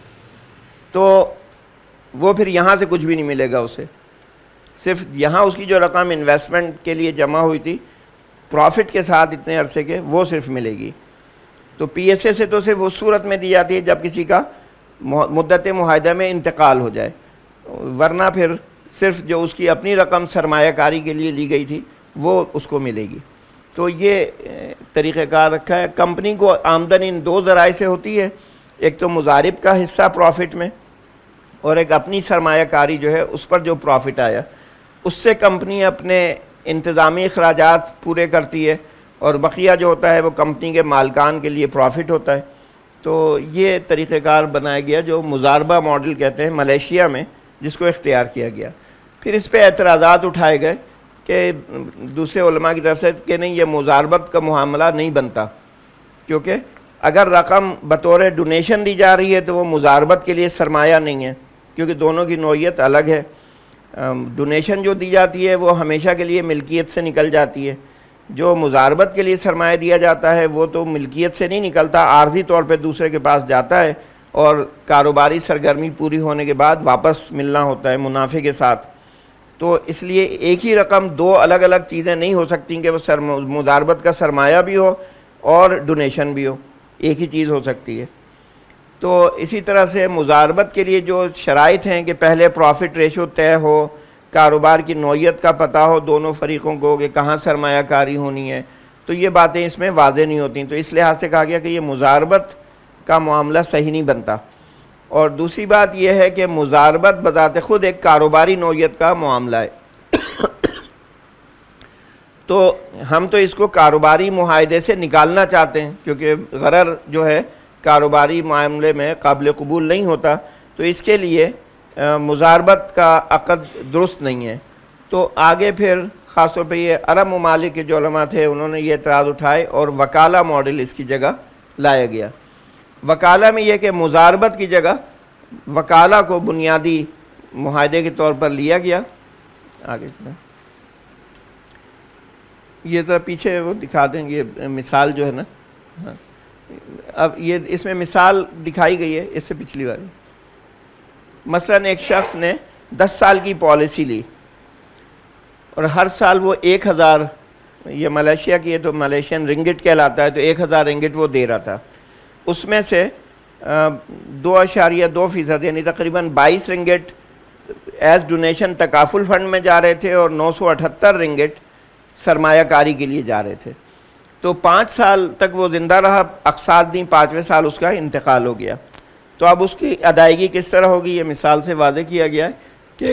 تو وہ پھر یہاں سے کچھ بھی نہیں ملے گا اسے، صرف یہاں اس کی جو رقم انویسٹمنٹ کے لیے جمع ہوئی تھی پروفٹ کے ساتھ اتنے عرصے کے، وہ صرف ملے گی۔ تو پی ایس اے سے تو صرف اس صورت میں دی جاتی ہے جب کسی کا مدت معاہدہ میں انتقال ہو جائے، ورنہ پھر صرف جو اس کی اپنی رقم سرمایہ کاری کے لیے لی گئی تھی وہ اس کو ملے گی۔ تو یہ طریقہ کار رکھا ہے۔ کمپنی کو آمدن ان دو ذرائع سے ہوتی ہے، ایک تو مضارب کا حصہ پروفٹ میں، اور ایک اپنی سرمایہ کاری جو ہے اس پر جو پروفٹ آیا اس سے کمپنی اپنے انتظامی اخراجات پورے کرتی ہے، اور بقیہ جو ہوتا ہے وہ کمپنی کے مالکان کے لیے پروفٹ ہوتا ہے۔ تو یہ طریقہ کار بنایا گیا جو مزاربہ ماڈل کہتے ہیں ملیشیا میں، جس کو اختیار کیا گیا۔ پھر اس پہ اعتراضات اٹھائے گئے کہ دوسرے علماء کی طرف سے کہ نہیں، یہ مزاربت کا معاملہ نہیں بنتا، کیونکہ اگر رقم بطور ڈونیشن دی جا رہی ہے تو وہ مزاربت کے لیے سرمایہ نہیں ہے، کیونکہ دونوں کی نوعیت الگ ہے۔ ڈونیشن جو دی جاتی ہے وہ ہمیشہ کے لیے ملکیت سے نکل جاتی ہے، جو مزاربت کے لیے سرمایہ دیا جاتا ہے وہ تو ملکیت سے نہیں نکلتا، عارضی طور پہ دوسرے کے پاس جاتا ہے اور کاروباری سرگرمی پوری ہونے کے بعد واپس ملنا ہوتا ہے منافع کے ساتھ۔ تو اس لیے ایک ہی رقم دو الگ الگ چیزیں نہیں ہو سکتی کہ وہ سر مزاربت کا سرمایہ بھی ہو اور ڈونیشن بھی ہو، ایک ہی چیز ہو سکتی ہے۔ تو اسی طرح سے مزاربت کے لیے جو شرائط ہیں کہ پہلے پروفٹ ریشو طے ہو، کاروبار کی نوعیت کا پتہ ہو دونوں فریقوں کو کہ کہاں سرمایہ کاری ہونی ہے، تو یہ باتیں اس میں واضح نہیں ہوتی، تو اس لحاظ سے کہا گیا کہ یہ مزاربت کا معاملہ صحیح نہیں بنتا۔ اور دوسری بات یہ ہے کہ مزاربت بذات خود ایک کاروباری نوعیت کا معاملہ ہے، تو ہم تو اس کو کاروباری معاہدے سے نکالنا چاہتے ہیں، کیونکہ غرر جو ہے کاروباری معاملے میں قابل قبول نہیں ہوتا، تو اس کے لیے مزاربت کا عقد درست نہیں ہے۔ تو آگے پھر خاص طور پہ یہ عرب ممالک کے جو علماء تھے انہوں نے یہ اعتراض اٹھائے اور وکالہ ماڈل اس کی جگہ لایا گیا۔ وکالہ میں یہ کہ مزاربت کی جگہ وکالہ کو بنیادی معاہدے کے طور پر لیا گیا۔ آگے چلیں، یہ ذرا پیچھے وہ دکھا دیں گے مثال جو ہے نا، اب یہ اس میں مثال دکھائی گئی ہے اس سے پچھلی بار۔ مثلاً ایک شخص نے دس سال کی پالیسی لی اور ہر سال وہ ایک ہزار، یہ ملیشیا کی ہے تو ملیشین رنگٹ کہلاتا ہے، تو ایک ہزار رنگٹ وہ دے رہا تھا، اس میں سے دو اشاریہ دو فیصد یعنی تقریباً بائیس رنگٹ ایز ڈونیشن تکافل فنڈ میں جا رہے تھے اور نو سو اٹھتر رنگٹ سرمایہ کاری کے لیے جا رہے تھے۔ تو پانچ سال تک وہ زندہ رہا، اقساط دیں، پانچویں سال اس کا انتقال ہو گیا۔ تو اب اس کی ادائیگی کس طرح ہوگی، یہ مثال سے واضح کیا گیا ہے کہ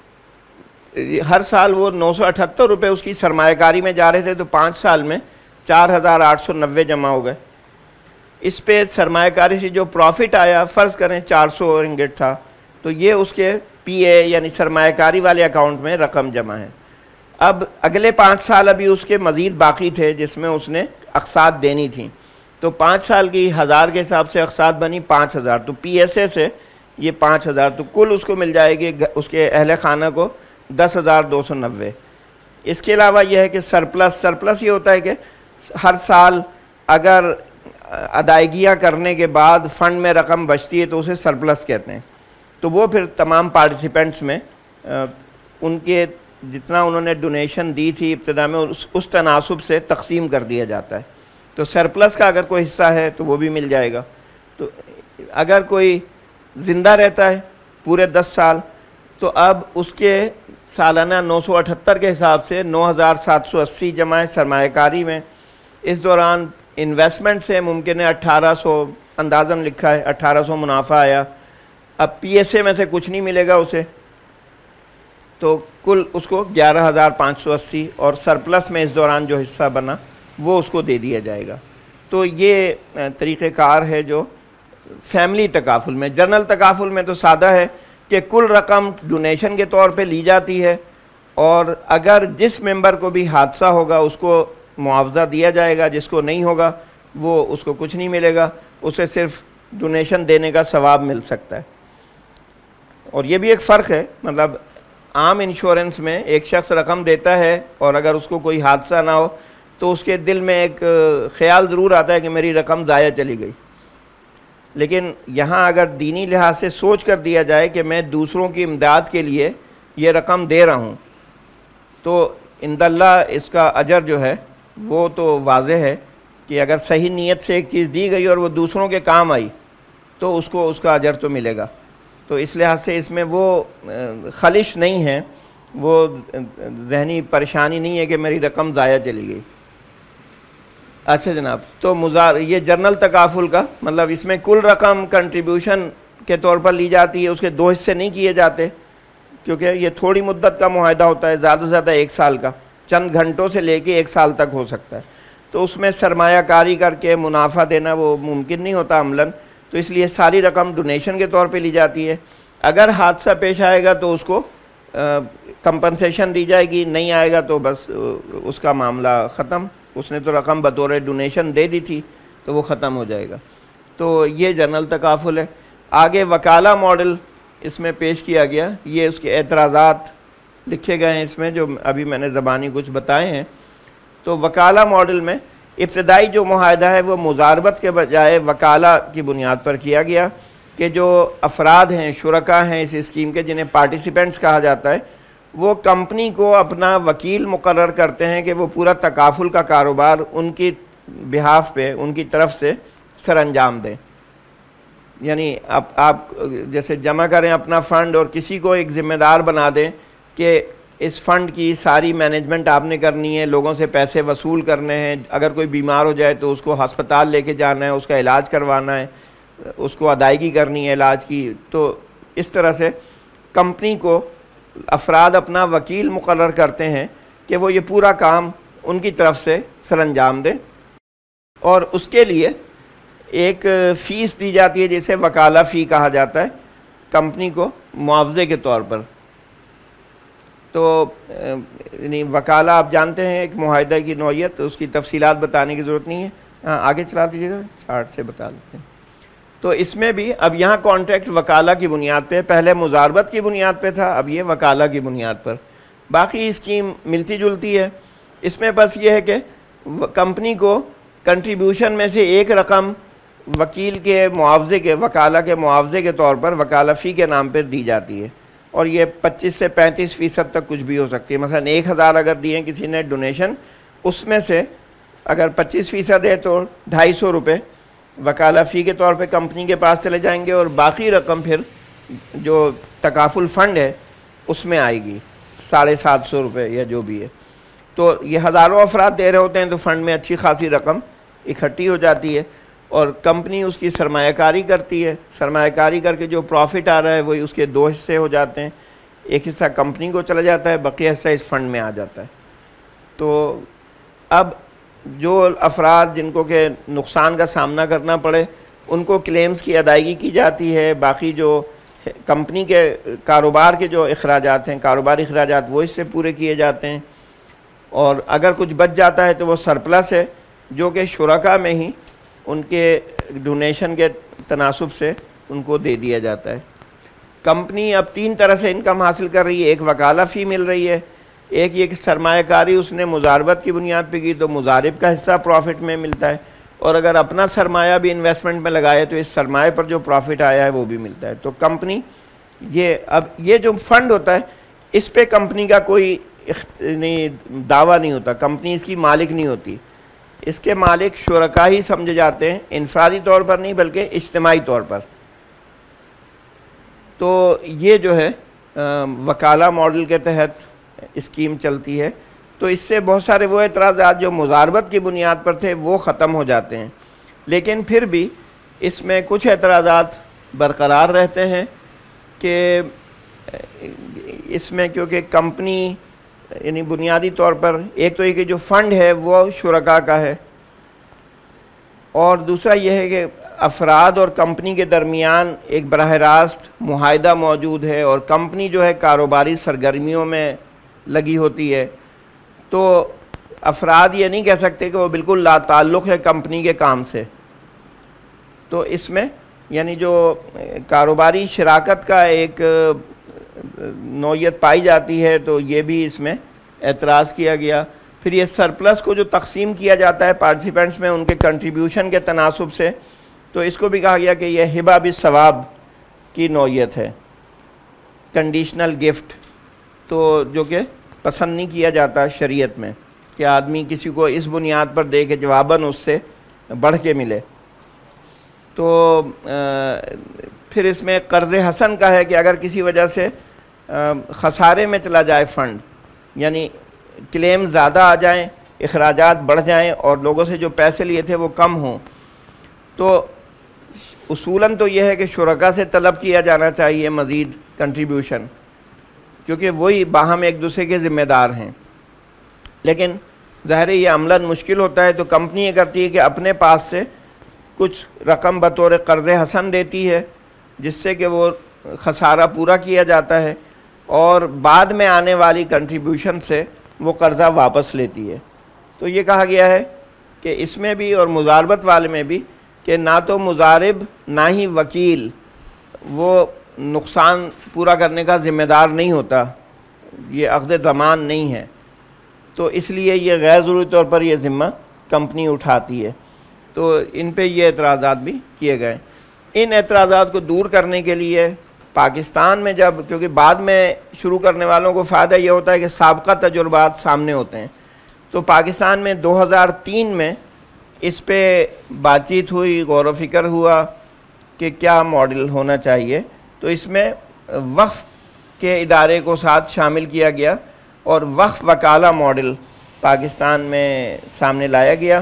ہر سال وہ نو سو اٹھتر روپے اس کی سرمایہ کاری میں جا رہے تھے، تو پانچ سال میں چار ہزار آٹھ سو نوے جمع ہو گئے۔ اس پہ سرمایہ کاری سے جو پروفٹ آیا فرض کریں چار سو رنگٹ تھا، تو یہ اس کے پی اے یعنی سرمایہ کاری والے اکاؤنٹ میں رقم جمع ہے۔ اب اگلے پانچ سال ابھی اس کے مزید باقی تھے جس میں اس نے اقساط دینی تھیں، تو پانچ سال کی ہزار کے حساب سے اقساط بنی پانچ ہزار، تو پی ایس اے سے یہ پانچ ہزار، تو کل اس کو مل جائے گی اس کے اہل خانہ کو دس ہزار دو سو نوے۔ اس کے علاوہ یہ ہے کہ سرپلس سرپلس یہ ہوتا ہے کہ ہر سال اگر ادائیگیاں کرنے کے بعد فنڈ میں رقم بچتی ہے تو اسے سرپلس کہتے ہیں، تو وہ پھر تمام پارٹیسپینٹس میں ان کے جتنا انہوں نے ڈونیشن دی تھی ابتدا میں اس اس تناسب سے تقسیم کر دیا جاتا ہے، تو سرپلس کا اگر کوئی حصہ ہے تو وہ بھی مل جائے گا۔ تو اگر کوئی زندہ رہتا ہے پورے دس سال تو اب اس کے سالانہ نو سو اٹھتر کے حساب سے نو ہزار سات سو اسی جمع ہے سرمایہ کاری میں۔ اس دوران انویسٹمنٹ سے ممکن ہے اٹھارہ سو اندازاً لکھا ہے اٹھارہ سو منافع آیا، اب پی ایس اے میں سے کچھ نہیں ملے گا اسے، تو کل اس کو گیارہ ہزار پانچ سو اسی اور سرپلس میں اس دوران جو حصہ بنا وہ اس کو دے دیا جائے گا۔ تو یہ طریقہ کار ہے جو فیملی تکافل میں۔ جنرل تکافل میں تو سادہ ہے کہ کل رقم ڈونیشن کے طور پہ لی جاتی ہے اور اگر جس ممبر کو بھی حادثہ ہوگا اس کو معاوضہ دیا جائے گا، جس کو نہیں ہوگا وہ اس کو کچھ نہیں ملے گا، اسے صرف ڈونیشن دینے کا ثواب مل سکتا ہے۔ اور یہ بھی ایک فرق ہے، مطلب عام انشورنس میں ایک شخص رقم دیتا ہے اور اگر اس کو کوئی حادثہ نہ ہو تو اس کے دل میں ایک خیال ضرور آتا ہے کہ میری رقم ضائع چلی گئی، لیکن یہاں اگر دینی لحاظ سے سوچ کر دیا جائے کہ میں دوسروں کی امداد کے لیے یہ رقم دے رہا ہوں تو عند اللہ اس کا اجر جو ہے وہ تو واضح ہے کہ اگر صحیح نیت سے ایک چیز دی گئی اور وہ دوسروں کے کام آئی تو اس کو اس کا اجر تو ملے گا۔ تو اس لحاظ سے اس میں وہ خلش نہیں ہے، وہ ذہنی پریشانی نہیں ہے کہ میری رقم ضائع چلی گئی۔ اچھا جناب، تو مزار یہ جنرل تکافل کا مطلب اس میں کل رقم کنٹریبیوشن کے طور پر لی جاتی ہے، اس کے دو حصے نہیں کیے جاتے کیونکہ یہ تھوڑی مدت کا معاہدہ ہوتا ہے، زیادہ سے زیادہ ایک سال کا، چند گھنٹوں سے لے کے ایک سال تک ہو سکتا ہے۔ تو تو اس میں سرمایہ کاری کر کے منافع دینا وہ ممکن نہیں ہوتا عملاً، تو اس لیے ساری رقم ڈونیشن کے طور پہ لی جاتی ہے۔ اگر حادثہ پیش آئے گا تو اس کو کمپنسیشن دی جائے گی، نہیں آئے گا تو بس اس کا معاملہ ختم، اس نے تو رقم بطور ڈونیشن دے دی تھی تو وہ ختم ہو جائے گا۔ تو یہ جنرل تکافل ہے۔ آگے وکالہ ماڈل اس میں پیش کیا گیا، یہ اس کے اعتراضات لکھے گئے ہیں اس میں جو ابھی میں نے زبانی کچھ بتائے ہیں۔ تو وکالہ ماڈل میں ابتدائی جو معاہدہ ہے وہ مضاربت کے بجائے وکالہ کی بنیاد پر کیا گیا کہ جو افراد ہیں، شرکاء ہیں اس اسکیم کے، جنہیں پارٹیسپینٹس کہا جاتا ہے، وہ کمپنی کو اپنا وکیل مقرر کرتے ہیں کہ وہ پورا تکافل کا کاروبار ان کی بہاف پہ، ان کی طرف سے سر انجام دیں۔ یعنی اب آپ جیسے جمع کریں اپنا فنڈ اور کسی کو ایک ذمہ دار بنا دیں کہ اس فنڈ کی ساری مینجمنٹ آپ نے کرنی ہے، لوگوں سے پیسے وصول کرنے ہیں، اگر کوئی بیمار ہو جائے تو اس کو ہسپتال لے کے جانا ہے، اس کا علاج کروانا ہے، اس کو ادائیگی کرنی ہے علاج کی۔ تو اس طرح سے کمپنی کو افراد اپنا وکیل مقرر کرتے ہیں کہ وہ یہ پورا کام ان کی طرف سے سر انجام دیں، اور اس کے لیے ایک فیس دی جاتی ہے جسے وکالہ فی کہا جاتا ہے کمپنی کو معاوضے کے طور پر۔ تو یعنی وکالہ آپ جانتے ہیں ایک معاہدہ کی نوعیت، تو اس کی تفصیلات بتانے کی ضرورت نہیں ہے، ہاں آگے چلا دیجیے گا، چارٹ سے بتا دیتے ہیں۔ تو اس میں بھی اب یہاں کانٹریکٹ وکالہ کی بنیاد پہ، پہلے مضاربت کی بنیاد پہ تھا، اب یہ وکالہ کی بنیاد پر۔ باقی اسکیم ملتی جلتی ہے، اس میں بس یہ ہے کہ کمپنی کو کنٹریبیوشن میں سے ایک رقم وکیل کے معاوضے کے، وکالہ کے معاوضے کے طور پر وکالہ فی کے نام پر دی جاتی ہے، اور یہ پچیس سے پینتیس فیصد تک کچھ بھی ہو سکتی ہے۔ مثلا ایک ہزار اگر دیے کسی نے ڈونیشن، اس میں سے اگر پچیس فیصد ہے تو ڈھائی سو روپے وکالہ فی کے طور پہ کمپنی کے پاس چلے جائیں گے، اور باقی رقم پھر جو تکافل فنڈ ہے اس میں آئے گی، ساڑھے سات سو روپے یا جو بھی ہے۔ تو یہ ہزاروں افراد دے رہے ہوتے ہیں تو فنڈ میں اچھی خاصی رقم اکٹھی ہو جاتی ہے، اور کمپنی اس کی سرمایہ کاری کرتی ہے، سرمایہ کاری کر کے جو پروفٹ آ رہا ہے وہی اس کے دو حصے ہو جاتے ہیں، ایک حصہ کمپنی کو چلا جاتا ہے، بقیہ حصہ اس فنڈ میں آ جاتا ہے۔ تو اب جو افراد جن کو کہ نقصان کا سامنا کرنا پڑے ان کو کلیمز کی ادائیگی کی جاتی ہے، باقی جو کمپنی کے کاروبار کے جو اخراجات ہیں، کاروباری اخراجات، وہ اس سے پورے کیے جاتے ہیں، اور اگر کچھ بچ جاتا ہے تو وہ سرپلس ہے جو کہ شرکاء میں ہی ان کے ڈونیشن کے تناسب سے ان کو دے دیا جاتا ہے۔ کمپنی اب تین طرح سے انکم حاصل کر رہی ہے، ایک وکالہ فی مل رہی ہے، ایک یہ کہ سرمایہ کاری اس نے مضاربت کی بنیاد پہ کی تو مضارب کا حصہ پروفٹ میں ملتا ہے، اور اگر اپنا سرمایہ بھی انویسٹمنٹ میں لگائے تو اس سرمایہ پر جو پروفٹ آیا ہے وہ بھی ملتا ہے۔ تو کمپنی یہ اب یہ جو فنڈ ہوتا ہے اس پہ کمپنی کا کوئی نہیں دعویٰ نہیں ہوتا، کمپنی اس کی مالک نہیں ہوتی، اس کے مالک شرکاء ہی سمجھے جاتے ہیں، انفرادی طور پر نہیں بلکہ اجتماعی طور پر۔ تو یہ جو ہے وکالہ ماڈل کے تحت اسکیم چلتی ہے، تو اس سے بہت سارے وہ اعتراضات جو مضاربت کی بنیاد پر تھے وہ ختم ہو جاتے ہیں، لیکن پھر بھی اس میں کچھ اعتراضات برقرار رہتے ہیں کہ اس میں کیونکہ کمپنی یعنی بنیادی طور پر ایک تو یہ کہ جو فنڈ ہے وہ شرکاء کا ہے، اور دوسرا یہ ہے کہ افراد اور کمپنی کے درمیان ایک براہ راست معاہدہ موجود ہے، اور کمپنی جو ہے کاروباری سرگرمیوں میں لگی ہوتی ہے، تو افراد یہ نہیں کہہ سکتے کہ وہ بالکل لا تعلق ہے کمپنی کے کام سے۔ تو اس میں یعنی جو کاروباری شراکت کا ایک نوعیت پائی جاتی ہے تو یہ بھی اس میں اعتراض کیا گیا۔ پھر یہ سرپلس کو جو تقسیم کیا جاتا ہے پارٹیسپینٹس میں ان کے کنٹریبیوشن کے تناسب سے، تو اس کو بھی کہا گیا کہ یہ ہبہ بالثواب کی نوعیت ہے، کنڈیشنل گفٹ، تو جو کہ پسند نہیں کیا جاتا شریعت میں کہ آدمی کسی کو اس بنیاد پر دے کہ جواباً اس سے بڑھ کے ملے۔ تو پھر اس میں قرض حسن کا ہے کہ اگر کسی وجہ سے خسارے میں چلا جائے فنڈ، یعنی کلیم زیادہ آ جائیں، اخراجات بڑھ جائیں اور لوگوں سے جو پیسے لیے تھے وہ کم ہوں، تو اصولاً تو یہ ہے کہ شرکاء سے طلب کیا جانا چاہیے مزید کنٹریبیوشن، کیونکہ وہی باہم ایک دوسرے کے ذمہ دار ہیں۔ لیکن ظاہر ہے یہ عملاً مشکل ہوتا ہے، تو کمپنی یہ کرتی ہے کہ اپنے پاس سے کچھ رقم بطور قرض حسن دیتی ہے جس سے کہ وہ خسارہ پورا کیا جاتا ہے، اور بعد میں آنے والی کنٹریبیوشن سے وہ قرضہ واپس لیتی ہے۔ تو یہ کہا گیا ہے کہ اس میں بھی اور مضاربت والے میں بھی کہ نہ تو مضارب نہ ہی وکیل وہ نقصان پورا کرنے کا ذمہ دار نہیں ہوتا، یہ عقد ضمان نہیں ہے، تو اس لیے یہ غیر ضروری طور پر یہ ذمہ کمپنی اٹھاتی ہے۔ تو ان پہ یہ اعتراضات بھی کیے گئے۔ ان اعتراضات کو دور کرنے کے لیے پاکستان میں جب، کیونکہ بعد میں شروع کرنے والوں کو فائدہ یہ ہوتا ہے کہ سابقہ تجربات سامنے ہوتے ہیں، تو پاکستان میں دو ہزار تین میں اس پہ بات چیت ہوئی، غور و فکر ہوا کہ کیا ماڈل ہونا چاہیے، تو اس میں وقف کے ادارے کو ساتھ شامل کیا گیا اور وقف وکالہ ماڈل پاکستان میں سامنے لایا گیا۔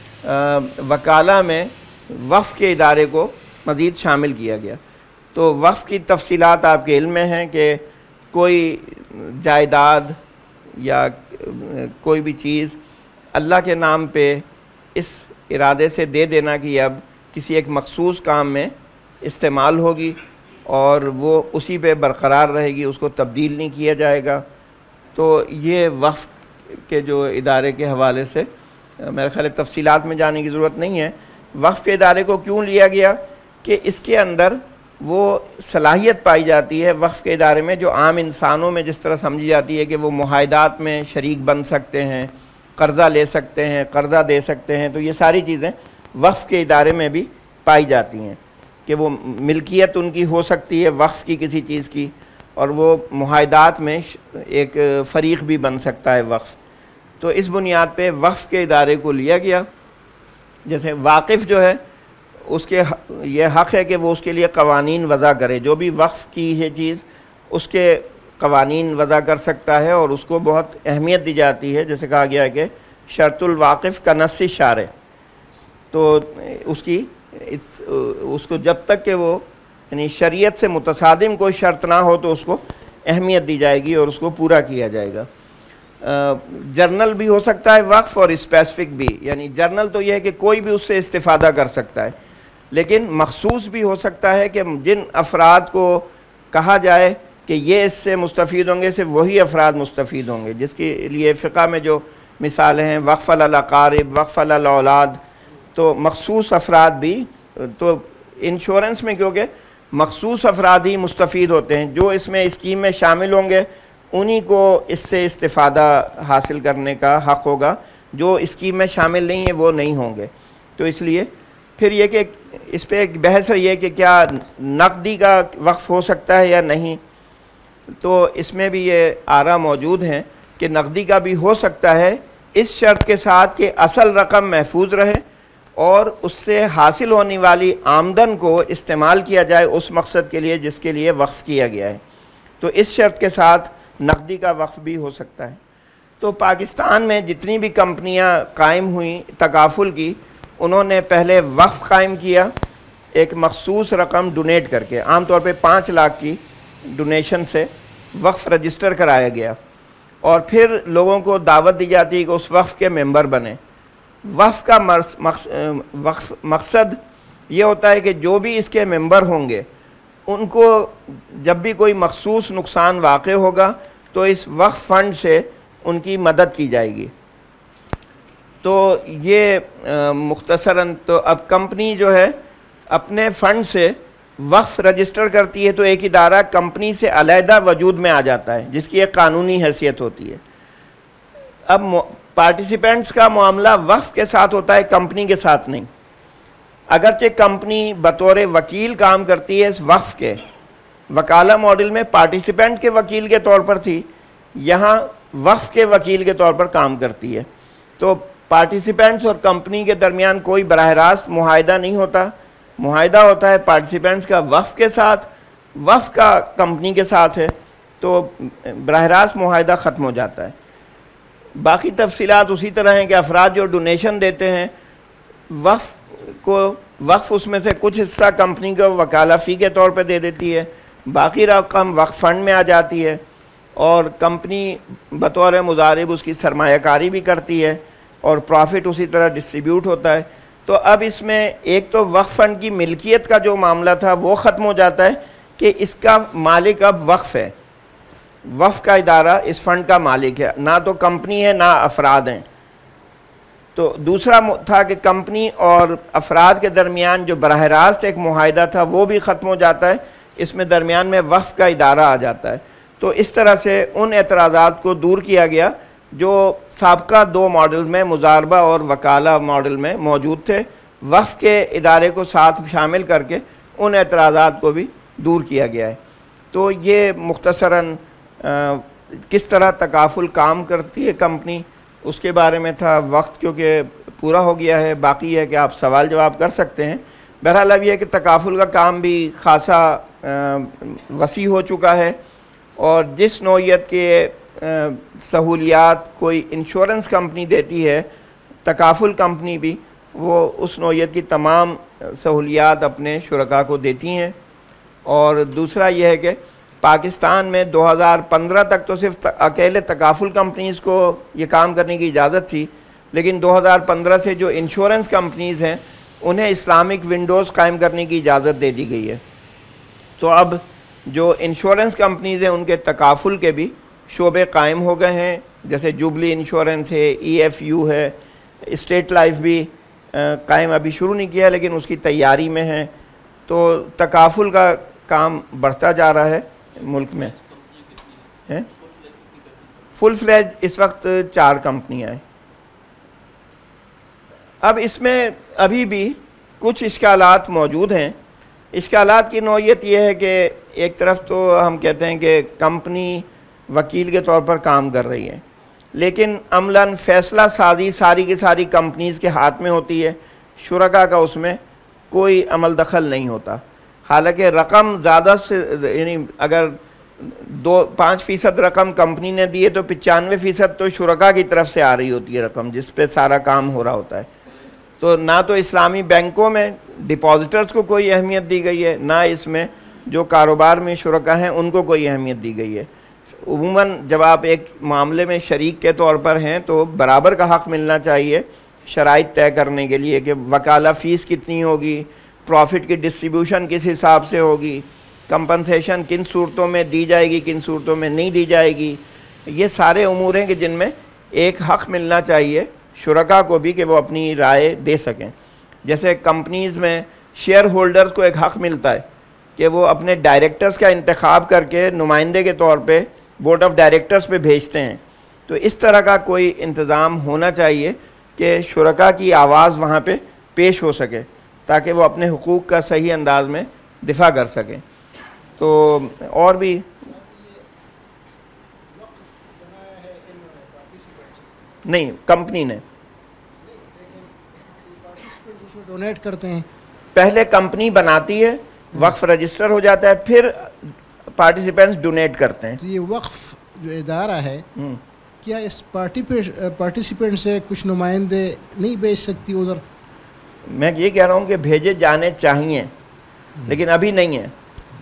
وکالہ میں وقف کے ادارے کو مزید شامل کیا گیا۔ تو وقف کی تفصیلات آپ کے علم میں ہیں کہ کوئی جائیداد یا کوئی بھی چیز اللہ کے نام پہ اس ارادے سے دے دینا کہ اب کسی ایک مخصوص کام میں استعمال ہوگی اور وہ اسی پہ برقرار رہے گی، اس کو تبدیل نہیں کیا جائے گا۔ تو یہ وقف کے جو ادارے کے حوالے سے میرے خیال تفصیلات میں جانے کی ضرورت نہیں ہے۔ وقف کے ادارے کو کیوں لیا گیا کہ اس کے اندر وہ صلاحیت پائی جاتی ہے وقف کے ادارے میں جو عام انسانوں میں جس طرح سمجھی جاتی ہے کہ وہ معاہدات میں شریک بن سکتے ہیں، قرضہ لے سکتے ہیں، قرضہ دے سکتے ہیں، تو یہ ساری چیزیں وقف کے ادارے میں بھی پائی جاتی ہیں کہ وہ ملکیت ان کی ہو سکتی ہے وقف کی کسی چیز کی، اور وہ معاہدات میں ایک فریق بھی بن سکتا ہے وقف۔ تو اس بنیاد پہ وقف کے ادارے کو لیا گیا۔ جیسے واقف جو ہے اس کے یہ حق ہے کہ وہ اس کے لیے قوانین وضع کرے، جو بھی وقف کی ہے چیز اس کے قوانین وضع کر سکتا ہے، اور اس کو بہت اہمیت دی جاتی ہے، جیسے کہا گیا ہے کہ شرط الواقف کا نص شارع، تو اس کی اس کو جب تک کہ وہ یعنی شریعت سے متصادم کوئی شرط نہ ہو تو اس کو اہمیت دی جائے گی اور اس کو پورا کیا جائے گا۔ جرنل بھی ہو سکتا ہے وقف اور اسپیسیفک بھی، یعنی جرنل تو یہ ہے کہ کوئی بھی اس سے استفادہ کر سکتا ہے، لیکن مخصوص بھی ہو سکتا ہے کہ جن افراد کو کہا جائے کہ یہ اس سے مستفید ہوں گے صرف وہی افراد مستفید ہوں گے، جس کے لیے فقہ میں جو مثالیں ہیں وقف علی الاقارب، وقف علی الاولاد، تو مخصوص افراد بھی، تو انشورنس میں کیونکہ مخصوص افراد ہی مستفید ہوتے ہیں، جو اس میں اسکیم میں شامل ہوں گے انہی کو اس سے استفادہ حاصل کرنے کا حق ہوگا، جو اسکیم میں شامل نہیں ہیں وہ نہیں ہوں گے۔ تو اس لیے پھر یہ کہ اس پہ ایک بحث ہے یہ کہ کیا نقدی کا وقف ہو سکتا ہے یا نہیں، تو اس میں بھی یہ آراء موجود ہیں کہ نقدی کا بھی ہو سکتا ہے، اس شرط کے ساتھ کہ اصل رقم محفوظ رہے اور اس سے حاصل ہونے والی آمدن کو استعمال کیا جائے اس مقصد کے لیے جس کے لیے وقف کیا گیا ہے، تو اس شرط کے ساتھ نقدی کا وقف بھی ہو سکتا ہے۔ تو پاکستان میں جتنی بھی کمپنیاں قائم ہوئیں تکافل کی، انہوں نے پہلے وقف قائم کیا ایک مخصوص رقم ڈونیٹ کر کے، عام طور پہ پانچ لاکھ کی ڈونیشن سے وقف رجسٹر کرایا گیا، اور پھر لوگوں کو دعوت دی جاتی ہے کہ اس وقف کے ممبر بنیں۔ وقف کا وقف مقصد یہ ہوتا ہے کہ جو بھی اس کے ممبر ہوں گے ان کو جب بھی کوئی مخصوص نقصان واقع ہوگا تو اس وقف فنڈ سے ان کی مدد کی جائے گی۔ تو یہ مختصراً تو اب کمپنی جو ہے اپنے فنڈ سے وقف رجسٹر کرتی ہے تو ایک ادارہ کمپنی سے علیحدہ وجود میں آ جاتا ہے جس کی ایک قانونی حیثیت ہوتی ہے۔ اب پارٹیسپینٹس کا معاملہ وقف کے ساتھ ہوتا ہے، کمپنی کے ساتھ نہیں۔ اگرچہ کمپنی بطور وکیل کام کرتی ہے اس وقف کے، وکالہ ماڈل میں پارٹیسپینٹ کے وکیل کے طور پر تھی، یہاں وقف کے وکیل کے طور پر کام کرتی ہے۔ تو پارٹیسپینٹس اور کمپنی کے درمیان کوئی براہ راست معاہدہ نہیں ہوتا، معاہدہ ہوتا ہے پارٹیسپینٹس کا وقف کے ساتھ، وقف کا کمپنی کے ساتھ ہے، تو براہ راست معاہدہ ختم ہو جاتا ہے۔ باقی تفصیلات اسی طرح ہیں کہ افراد جو ڈونیشن دیتے ہیں وقف کو، وقف اس میں سے کچھ حصہ کمپنی کو وکالہ فی کے طور پہ دے دیتی ہے، باقی رقم وقف فنڈ میں آ جاتی ہے، اور کمپنی بطور مضارب اس کی سرمایہ کاری بھی کرتی ہے، اور پروفٹ اسی طرح ڈسٹریبیوٹ ہوتا ہے. تو اب اس میں ایک تو وقف فنڈ کی ملکیت کا جو معاملہ تھا وہ ختم ہو جاتا ہے کہ اس کا مالک اب وقف ہے, وقف کا ادارہ اس فنڈ کا مالک ہے, نہ تو کمپنی ہے نہ افراد ہیں. تو دوسرا تھا کہ کمپنی اور افراد کے درمیان جو براہ راست ایک معاہدہ تھا وہ بھی ختم ہو جاتا ہے, اس میں درمیان میں وقف کا ادارہ آ جاتا ہے. تو اس طرح سے ان اعتراضات کو دور کیا گیا جو سابقہ دو ماڈلز میں مضاربہ اور وکالہ ماڈل میں موجود تھے. وقف کے ادارے کو ساتھ شامل کر کے ان اعتراضات کو بھی دور کیا گیا ہے. تو یہ مختصراً کس طرح تکافل کام کرتی ہے کمپنی اس کے بارے میں تھا. وقت کیونکہ پورا ہو گیا ہے, باقی ہے کہ آپ سوال جواب کر سکتے ہیں. بہرحال اب یہ ہے کہ تکافل کا کام بھی خاصا وسیع ہو چکا ہے, اور جس نوعیت کے سہولیات کوئی انشورنس کمپنی دیتی ہے, تکافل کمپنی بھی وہ اس نوعیت کی تمام سہولیات اپنے شرکاء کو دیتی ہیں. اور دوسرا یہ ہے کہ پاکستان میں دو ہزار پندرہ تک تو صرف اکیلے تکافل کمپنیز کو یہ کام کرنے کی اجازت تھی, لیکن دو ہزار پندرہ سے جو انشورنس کمپنیز ہیں انہیں اسلامک ونڈوز قائم کرنے کی اجازت دے دی گئی ہے. تو اب جو انشورنس کمپنیز ہیں ان کے تکافل کے بھی شعبے قائم ہو گئے ہیں, جیسے جوبلی انشورنس ہے, ای ایف یو ہے, اسٹیٹ لائف بھی قائم ابھی شروع نہیں کیا لیکن اس کی تیاری میں ہے. تو تکافل کا کام بڑھتا جا رہا ہے ملک میں. فل فلیج اس وقت چار کمپنیاں ہیں. اب اس میں ابھی بھی کچھ اشکالات موجود ہیں. اشکالات کی نوعیت یہ ہے کہ ایک طرف تو ہم کہتے ہیں کہ کمپنی وکیل کے طور پر کام کر رہی ہے, لیکن عملاً فیصلہ سازی ساری کی ساری کمپنیز کے ہاتھ میں ہوتی ہے, شرکاء کا اس میں کوئی عمل دخل نہیں ہوتا. حالانکہ رقم زیادہ سے یعنی اگر دو پانچ فیصد رقم کمپنی نے دی ہے تو پچانوے فیصد تو شرکاء کی طرف سے آ رہی ہوتی ہے رقم جس پہ سارا کام ہو رہا ہوتا ہے. تو نہ تو اسلامی بینکوں میں ڈپازیٹرز کو کوئی اہمیت دی گئی ہے, نہ اس میں جو کاروبار میں شرکاء ہیں ان کو کوئی اہمیت دی گئی ہے. عموماً جب آپ ایک معاملے میں شریک کے طور پر ہیں تو برابر کا حق ملنا چاہیے شرائط طے کرنے کے لیے کہ وکالہ فیس کتنی ہوگی, پروفٹ کی ڈسٹریبیوشن کس حساب سے ہوگی, کمپنسیشن کن صورتوں میں دی جائے گی کن صورتوں میں نہیں دی جائے گی. یہ سارے امور ہیں کہ جن میں ایک حق ملنا چاہیے شرکاء کو بھی کہ وہ اپنی رائے دے سکیں. جیسے کمپنیز میں شیئر ہولڈرز کو ایک حق ملتا ہے کہ وہ اپنے ڈائریکٹرز کا انتخاب کر کے نمائندے کے طور پہ بورڈ آف ڈائریکٹرز پہ بھیجتے ہیں. تو اس طرح کا کوئی انتظام ہونا چاہیے کہ شرکاء کی آواز وہاں پہ پیش ہو سکے تاکہ وہ اپنے حقوق کا صحیح انداز میں دفاع کر سکیں. تو اور بھی نہیں کمپنی نے ڈونیٹ کرتے ہیں, پہلے کمپنی بناتی ہے, وقف رجسٹر ہو جاتا ہے, پھر پارٹیسپینٹس ڈونیٹ کرتے ہیں. یہ وقف جو ادارہ ہے کیا اس پارٹیسپینٹ سے کچھ نمائندے نہیں بھیج سکتی ادھر؟ میں یہ کہہ رہا ہوں کہ بھیجے جانے چاہیے لیکن ابھی نہیں ہے.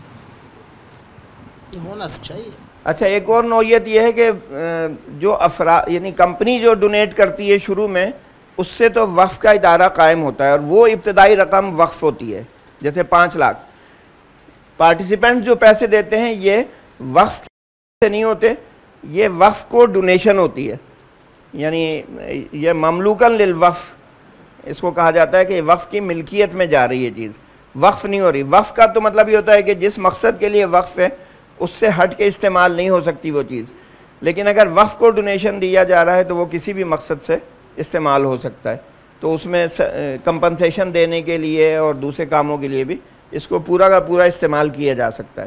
ہونا چاہیے. اچھا ایک اور نوعیت یہ ہے کہ جو افراد یعنی کمپنی جو ڈونیٹ کرتی ہے شروع میں اس سے تو وقف کا ادارہ قائم ہوتا ہے اور وہ ابتدائی رقم وقف ہوتی ہے, جیسے پانچ لاکھ. پارٹیسپینٹ جو پیسے دیتے ہیں یہ وقف سے نہیں ہوتے, یہ وقف کو ڈونیشن ہوتی ہے, یعنی یہ مملوکاً للوقف اس کو کہا جاتا ہے کہ وقف کی ملکیت میں جا رہی ہے چیز, وقف نہیں ہو رہی. وقف کا تو مطلب یہ ہوتا ہے کہ جس مقصد کے لیے وقف ہے اس سے ہٹ کے استعمال نہیں ہو سکتی وہ چیز, لیکن اگر وقف کو ڈونیشن دیا جا رہا ہے تو وہ کسی بھی مقصد سے استعمال ہو سکتا ہے. تو اس میں کمپنسیشن دینے کے لیے اور دوسرے کاموں کے لیے بھی اس کو پورا کا پورا استعمال کیا جا سکتا ہے.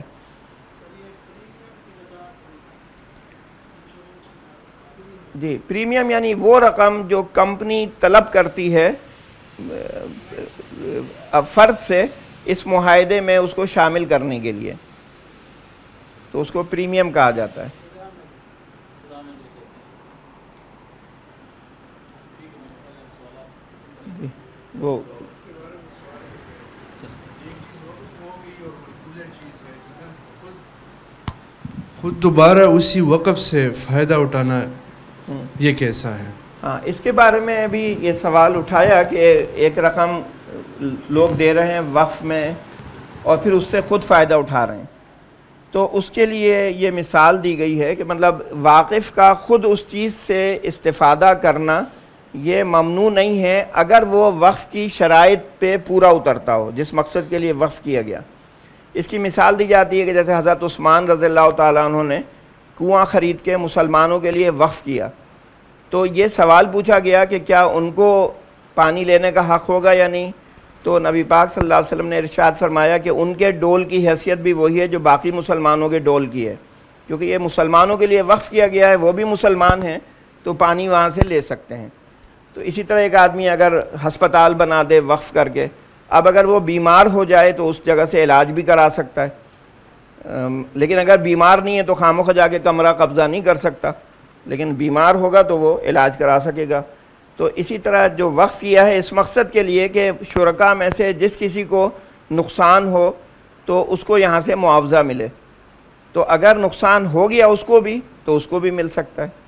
جی پریمیم یعنی وہ رقم جو کمپنی طلب کرتی ہے فرد سے اس معاہدے میں اس کو شامل کرنے کے لیے, تو اس کو پریمیم کہا جاتا ہے. جی وہ خود دوبارہ اسی وقف سے فائدہ اٹھانا یہ کیسا ہے؟ ہاں اس کے بارے میں بھی یہ سوال اٹھایا کہ ایک رقم لوگ دے رہے ہیں وقف میں اور پھر اس سے خود فائدہ اٹھا رہے ہیں، تو اس کے لیے یہ مثال دی گئی ہے کہ مطلب واقف کا خود اس چیز سے استفادہ کرنا یہ ممنوع نہیں ہے اگر وہ وقف کی شرائط پہ پورا اترتا ہو جس مقصد کے لیے وقف کیا گیا۔ اس کی مثال دی جاتی ہے کہ جیسے حضرت عثمان رضی اللہ تعالیٰ عنہ نے کنواں خرید کے مسلمانوں کے لیے وقف کیا، تو یہ سوال پوچھا گیا کہ کیا ان کو پانی لینے کا حق ہوگا یا نہیں، تو نبی پاک صلی اللہ علیہ وسلم نے ارشاد فرمایا کہ ان کے ڈول کی حیثیت بھی وہی ہے جو باقی مسلمانوں کے ڈول کی ہے، کیونکہ یہ مسلمانوں کے لیے وقف کیا گیا ہے، وہ بھی مسلمان ہیں تو پانی وہاں سے لے سکتے ہیں۔ تو اسی طرح ایک آدمی اگر ہسپتال بنا دے وقف کر کے، اب اگر وہ بیمار ہو جائے تو اس جگہ سے علاج بھی کرا سکتا ہے، لیکن اگر بیمار نہیں ہے تو خامخواہ جا کے کمرہ قبضہ نہیں کر سکتا، لیکن بیمار ہوگا تو وہ علاج کرا سکے گا۔ تو اسی طرح جو وقف کیا ہے اس مقصد کے لیے کہ شرکاء میں سے جس کسی کو نقصان ہو تو اس کو یہاں سے معاوضہ ملے، تو اگر نقصان ہو گیا اس کو بھی تو اس کو بھی مل سکتا ہے۔